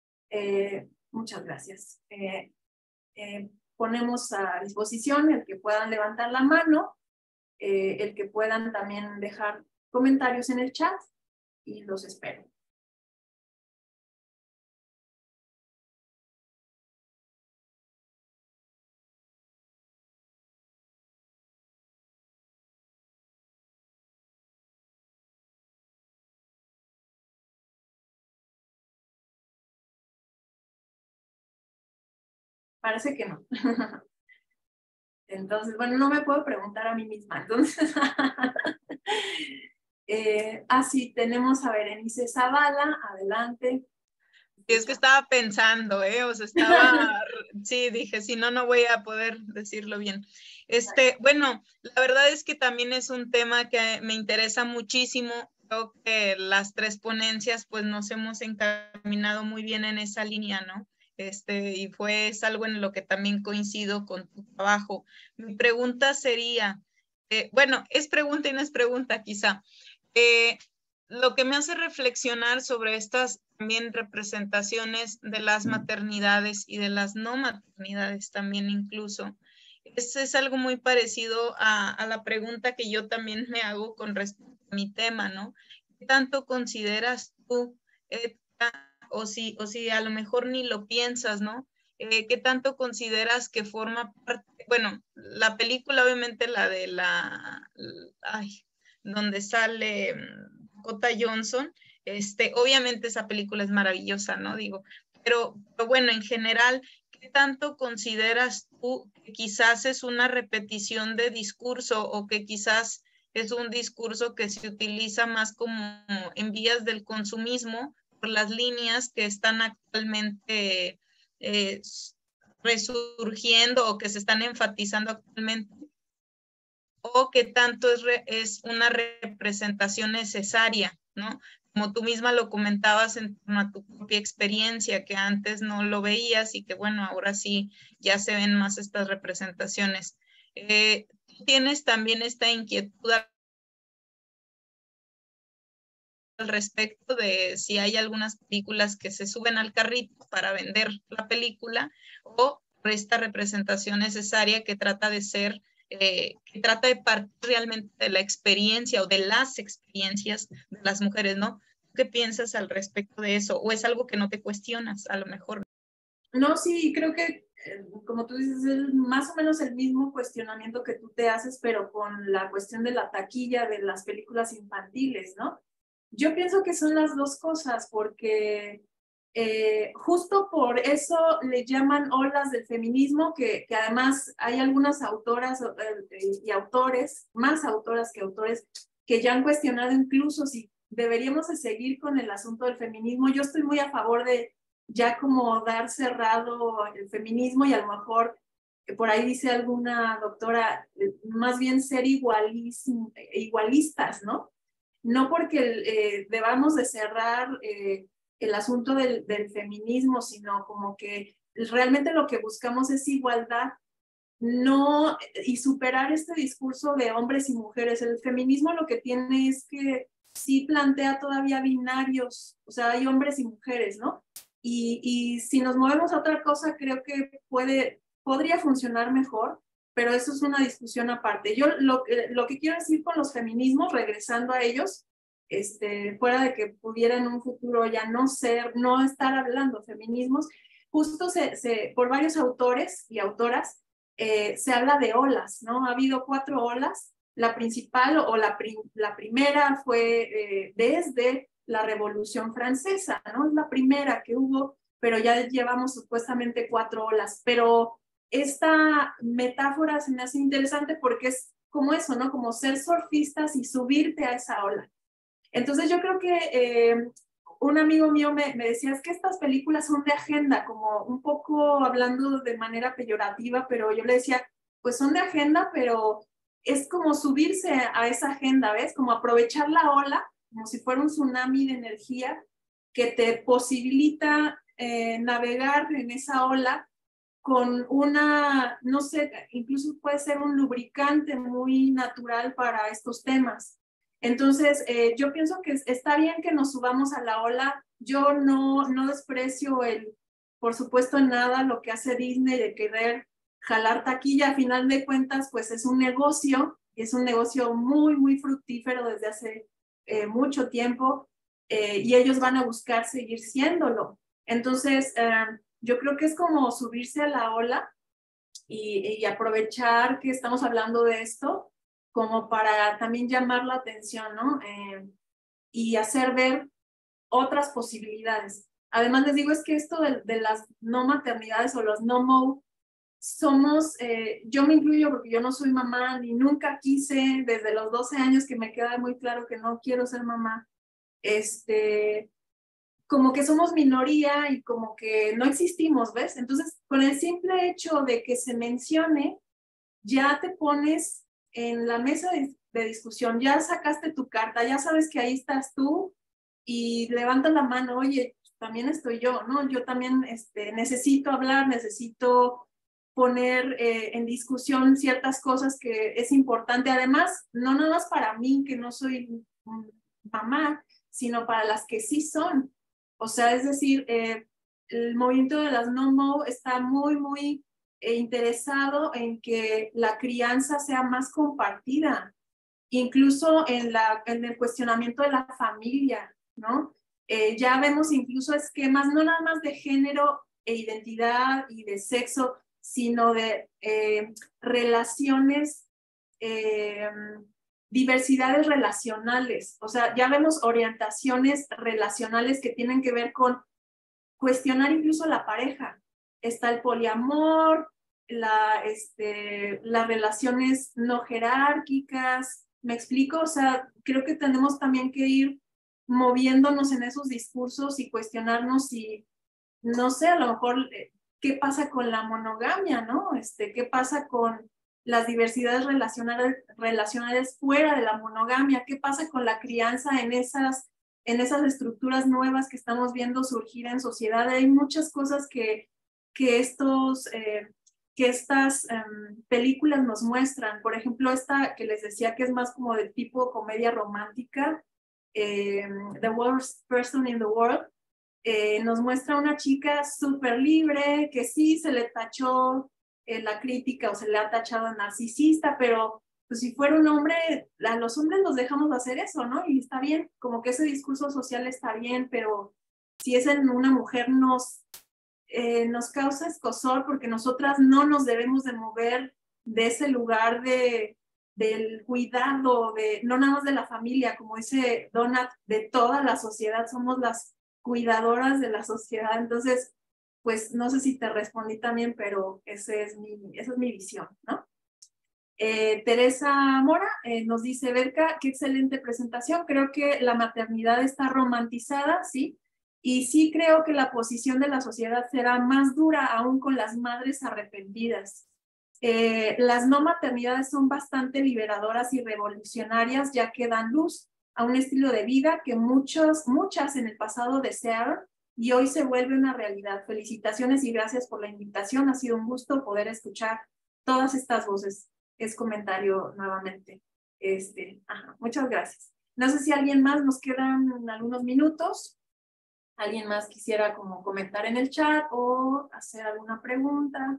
Eh, muchas gracias. Eh, eh, ponemos a disposición el que puedan levantar la mano, eh, el que puedan también dejar comentarios en el chat, y los espero. Parece que no. Entonces, bueno, no me puedo preguntar a mí misma. Entonces, eh, ah, sí, tenemos a Berenice Zavala, adelante. Y es que estaba pensando, ¿eh? O sea, estaba, sí, dije, si no, no voy a poder decirlo bien. Este, bueno, la verdad es que también es un tema que me interesa muchísimo. Creo que las tres ponencias, pues, nos hemos encaminado muy bien en esa línea, ¿no? Este, y fue es algo en lo que también coincido con tu trabajo. Mi pregunta sería, eh, bueno, es pregunta y no es pregunta quizá. Eh, lo que me hace reflexionar sobre estas también representaciones de las maternidades y de las no maternidades también incluso, es, es algo muy parecido a, a la pregunta que yo también me hago con respecto a mi tema, ¿no? ¿Qué tanto consideras tú, eh, o si, o si a lo mejor ni lo piensas, ¿no? Eh, ¿Qué tanto consideras que forma parte? Bueno, la película, obviamente, la de la, ay, donde sale Dakota Johnson, este, obviamente esa película es maravillosa, ¿no? Digo, pero, pero bueno, en general, ¿qué tanto consideras tú que quizás es una repetición de discurso o que quizás es un discurso que se utiliza más como en vías del consumismo por las líneas que están actualmente eh, resurgiendo o que se están enfatizando actualmente, o qué tanto es, re, es una representación necesaria, ¿no? Como tú misma lo comentabas en torno a tu propia experiencia, que antes no lo veías y que bueno, ahora sí ya se ven más estas representaciones. Eh, ¿tú tienes también esta inquietud al respecto de si hay algunas películas que se suben al carrito para vender la película, o por esta representación necesaria que trata de ser, eh, que trata de partir realmente de la experiencia o de las experiencias de las mujeres, ¿no? ¿Qué piensas al respecto de eso? ¿O es algo que no te cuestionas a lo mejor? No, sí, creo que, eh, como tú dices, es más o menos el mismo cuestionamiento que tú te haces, pero con la cuestión de la taquilla de las películas infantiles, ¿no? Yo pienso que son las dos cosas, porque eh, justo por eso le llaman olas del feminismo, que, que además hay algunas autoras eh, y autores, más autoras que autores, que ya han cuestionado incluso si deberíamos de seguir con el asunto del feminismo. Yo estoy muy a favor de ya como dar cerrado el feminismo, y a lo mejor por ahí dice alguna doctora, más bien ser igualis, igualistas, ¿no? No porque eh, debamos de cerrar eh, el asunto del, del feminismo, sino como que realmente lo que buscamos es igualdad, no, y superar este discurso de hombres y mujeres. El feminismo lo que tiene es que sí plantea todavía binarios, o sea, hay hombres y mujeres, ¿no? Y, y si nos movemos a otra cosa, creo que puede, podría funcionar mejor, pero eso es una discusión aparte. Yo lo, lo que quiero decir con los feminismos, regresando a ellos, este, fuera de que pudiera en un futuro ya no ser, no estar hablando feminismos, justo se, se, por varios autores y autoras eh, se habla de olas, ¿no? Ha habido cuatro olas. La principal o la, prim, la primera fue eh, desde la Revolución Francesa, ¿no? Es la primera que hubo, pero ya llevamos supuestamente cuatro olas. Pero esta metáfora se me hace interesante porque es como eso, ¿no? Como ser surfistas y subirte a esa ola. Entonces yo creo que eh, un amigo mío me, me decía, es que estas películas son de agenda, como un poco hablando de manera peyorativa, pero yo le decía, pues son de agenda, pero es como subirse a esa agenda, ¿ves? Como aprovechar la ola, como si fuera un tsunami de energía que te posibilita eh, navegar en esa ola con una, no sé, incluso puede ser un lubricante muy natural para estos temas. Entonces, eh, yo pienso que está bien que nos subamos a la ola. Yo no, no desprecio el, por supuesto, nada lo que hace Disney de querer jalar taquilla. A final de cuentas, pues es un negocio, y es un negocio muy, muy fructífero desde hace eh, mucho tiempo, eh, y ellos van a buscar seguir siéndolo. Entonces, eh, yo creo que es como subirse a la ola y, y aprovechar que estamos hablando de esto como para también llamar la atención, ¿no? Eh, y hacer ver otras posibilidades. Además, les digo, es que esto de, de las no maternidades o los no-mo, somos, eh, yo me incluyo porque yo no soy mamá, ni nunca quise, desde los doce años que me queda muy claro que no quiero ser mamá, este, como que somos minoría y como que no existimos, ¿ves? Entonces, con el simple hecho de que se mencione, ya te pones en la mesa de, de discusión, ya sacaste tu carta, ya sabes que ahí estás tú y levantas la mano, oye, también estoy yo, ¿no? Yo también este, necesito hablar, necesito poner eh, en discusión ciertas cosas que es importante, además, no nada más para mí, que no soy mamá, sino para las que sí son. O sea, es decir, eh, el movimiento de las no-mo está muy, muy eh, interesado en que la crianza sea más compartida, incluso en, la, en el cuestionamiento de la familia, ¿no? Eh, ya vemos incluso esquemas, no nada más de género e identidad y de sexo, sino de eh, relaciones, eh, diversidades relacionales. O sea, ya vemos orientaciones relacionales que tienen que ver con cuestionar incluso la pareja. Está el poliamor, la, este, las relaciones no jerárquicas. ¿Me explico? O sea, creo que tenemos también que ir moviéndonos en esos discursos y cuestionarnos si, no sé, a lo mejor, ¿qué pasa con la monogamia, no? Este, ¿qué pasa con las diversidades relacionales, relacionales fuera de la monogamia? ¿Qué pasa con la crianza en esas, en esas estructuras nuevas que estamos viendo surgir en sociedad? Hay muchas cosas que, que, estos, eh, que estas um, películas nos muestran. Por ejemplo, esta que les decía que es más como de tipo comedia romántica, eh, The Worst Person in the World, eh, nos muestra una chica súper libre, que sí se le tachó eh, la crítica o se le ha tachado de narcisista, pero pues si fuera un hombre, a los hombres los dejamos hacer eso, ¿no? Y está bien, como que ese discurso social está bien, pero si es en una mujer nos, eh, nos causa escozor porque nosotras no nos debemos de mover de ese lugar de, del cuidado, de, no nada más de la familia, como dice Donat, de toda la sociedad, somos las cuidadoras de la sociedad. Entonces, pues no sé si te respondí también, pero ese es mi, esa es mi visión, ¿no? Eh, Teresa Mora eh, nos dice, Berka, qué excelente presentación, creo que la maternidad está romantizada, ¿sí? Y sí creo que la posición de la sociedad será más dura aún con las madres arrepentidas. Eh, las no maternidades son bastante liberadoras y revolucionarias, ya que dan luz a un estilo de vida que muchos, muchas en el pasado desearon y hoy se vuelve una realidad. Felicitaciones y gracias por la invitación. Ha sido un gusto poder escuchar todas estas voces. Es comentario nuevamente. Este, ajá, muchas gracias. No sé si alguien más, nos quedan algunos minutos. ¿Alguien más quisiera como comentar en el chat o hacer alguna pregunta?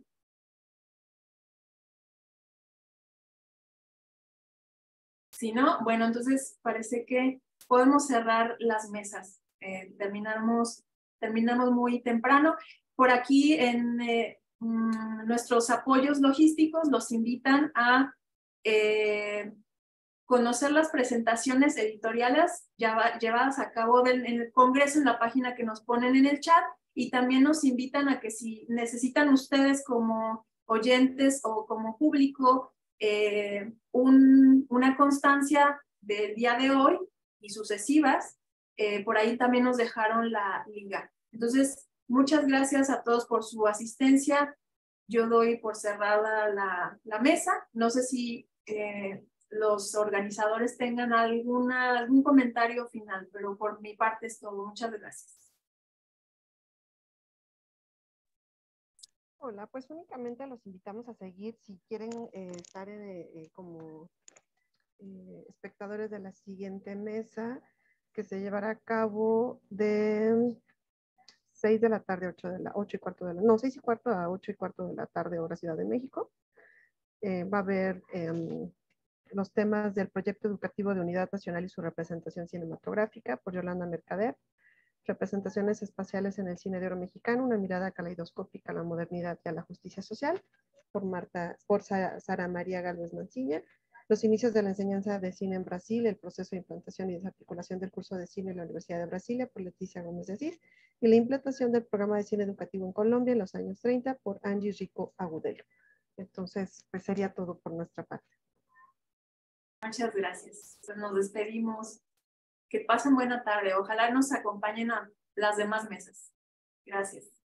Si no, bueno, entonces parece que podemos cerrar las mesas. Eh, terminamos, terminamos muy temprano. Por aquí en eh, mmm, nuestros apoyos logísticos los invitan a eh, conocer las presentaciones editoriales ya, llevadas a cabo del, en el Congreso en la página que nos ponen en el chat, y también nos invitan a que si necesitan ustedes como oyentes o como público eh, un, una constancia del día de hoy y sucesivas, eh, por ahí también nos dejaron la liga. Entonces, muchas gracias a todos por su asistencia. Yo doy por cerrada la, la mesa. No sé si eh, los organizadores tengan alguna, algún comentario final, pero por mi parte es todo. Muchas gracias. Hola, pues únicamente los invitamos a seguir si quieren eh, estar eh, eh, como eh, espectadores de la siguiente mesa, que se llevará a cabo de seis de la tarde a ocho de la, ocho y cuarto de la, no, seis y cuarto a ocho y cuarto de la tarde, hora Ciudad de México. Eh, va a haber eh, los temas del proyecto educativo de Unidad Nacional y su representación cinematográfica por Yolanda Mercader, representaciones espaciales en el cine de oro mexicano, una mirada caleidoscópica a la modernidad y a la justicia social, por, Marta, por Sara María Gálvez Mancilla, los inicios de la enseñanza de cine en Brasil, el proceso de implantación y desarticulación del curso de cine en la Universidad de Brasilia, por Leticia Gómez de Asís, y la implantación del programa de cine educativo en Colombia en los años treinta, por Angie Rico Agudelo. Entonces, pues sería todo por nuestra parte. Muchas gracias. Pues nos despedimos. Que pasen buena tarde. Ojalá nos acompañen a las demás mesas. Gracias.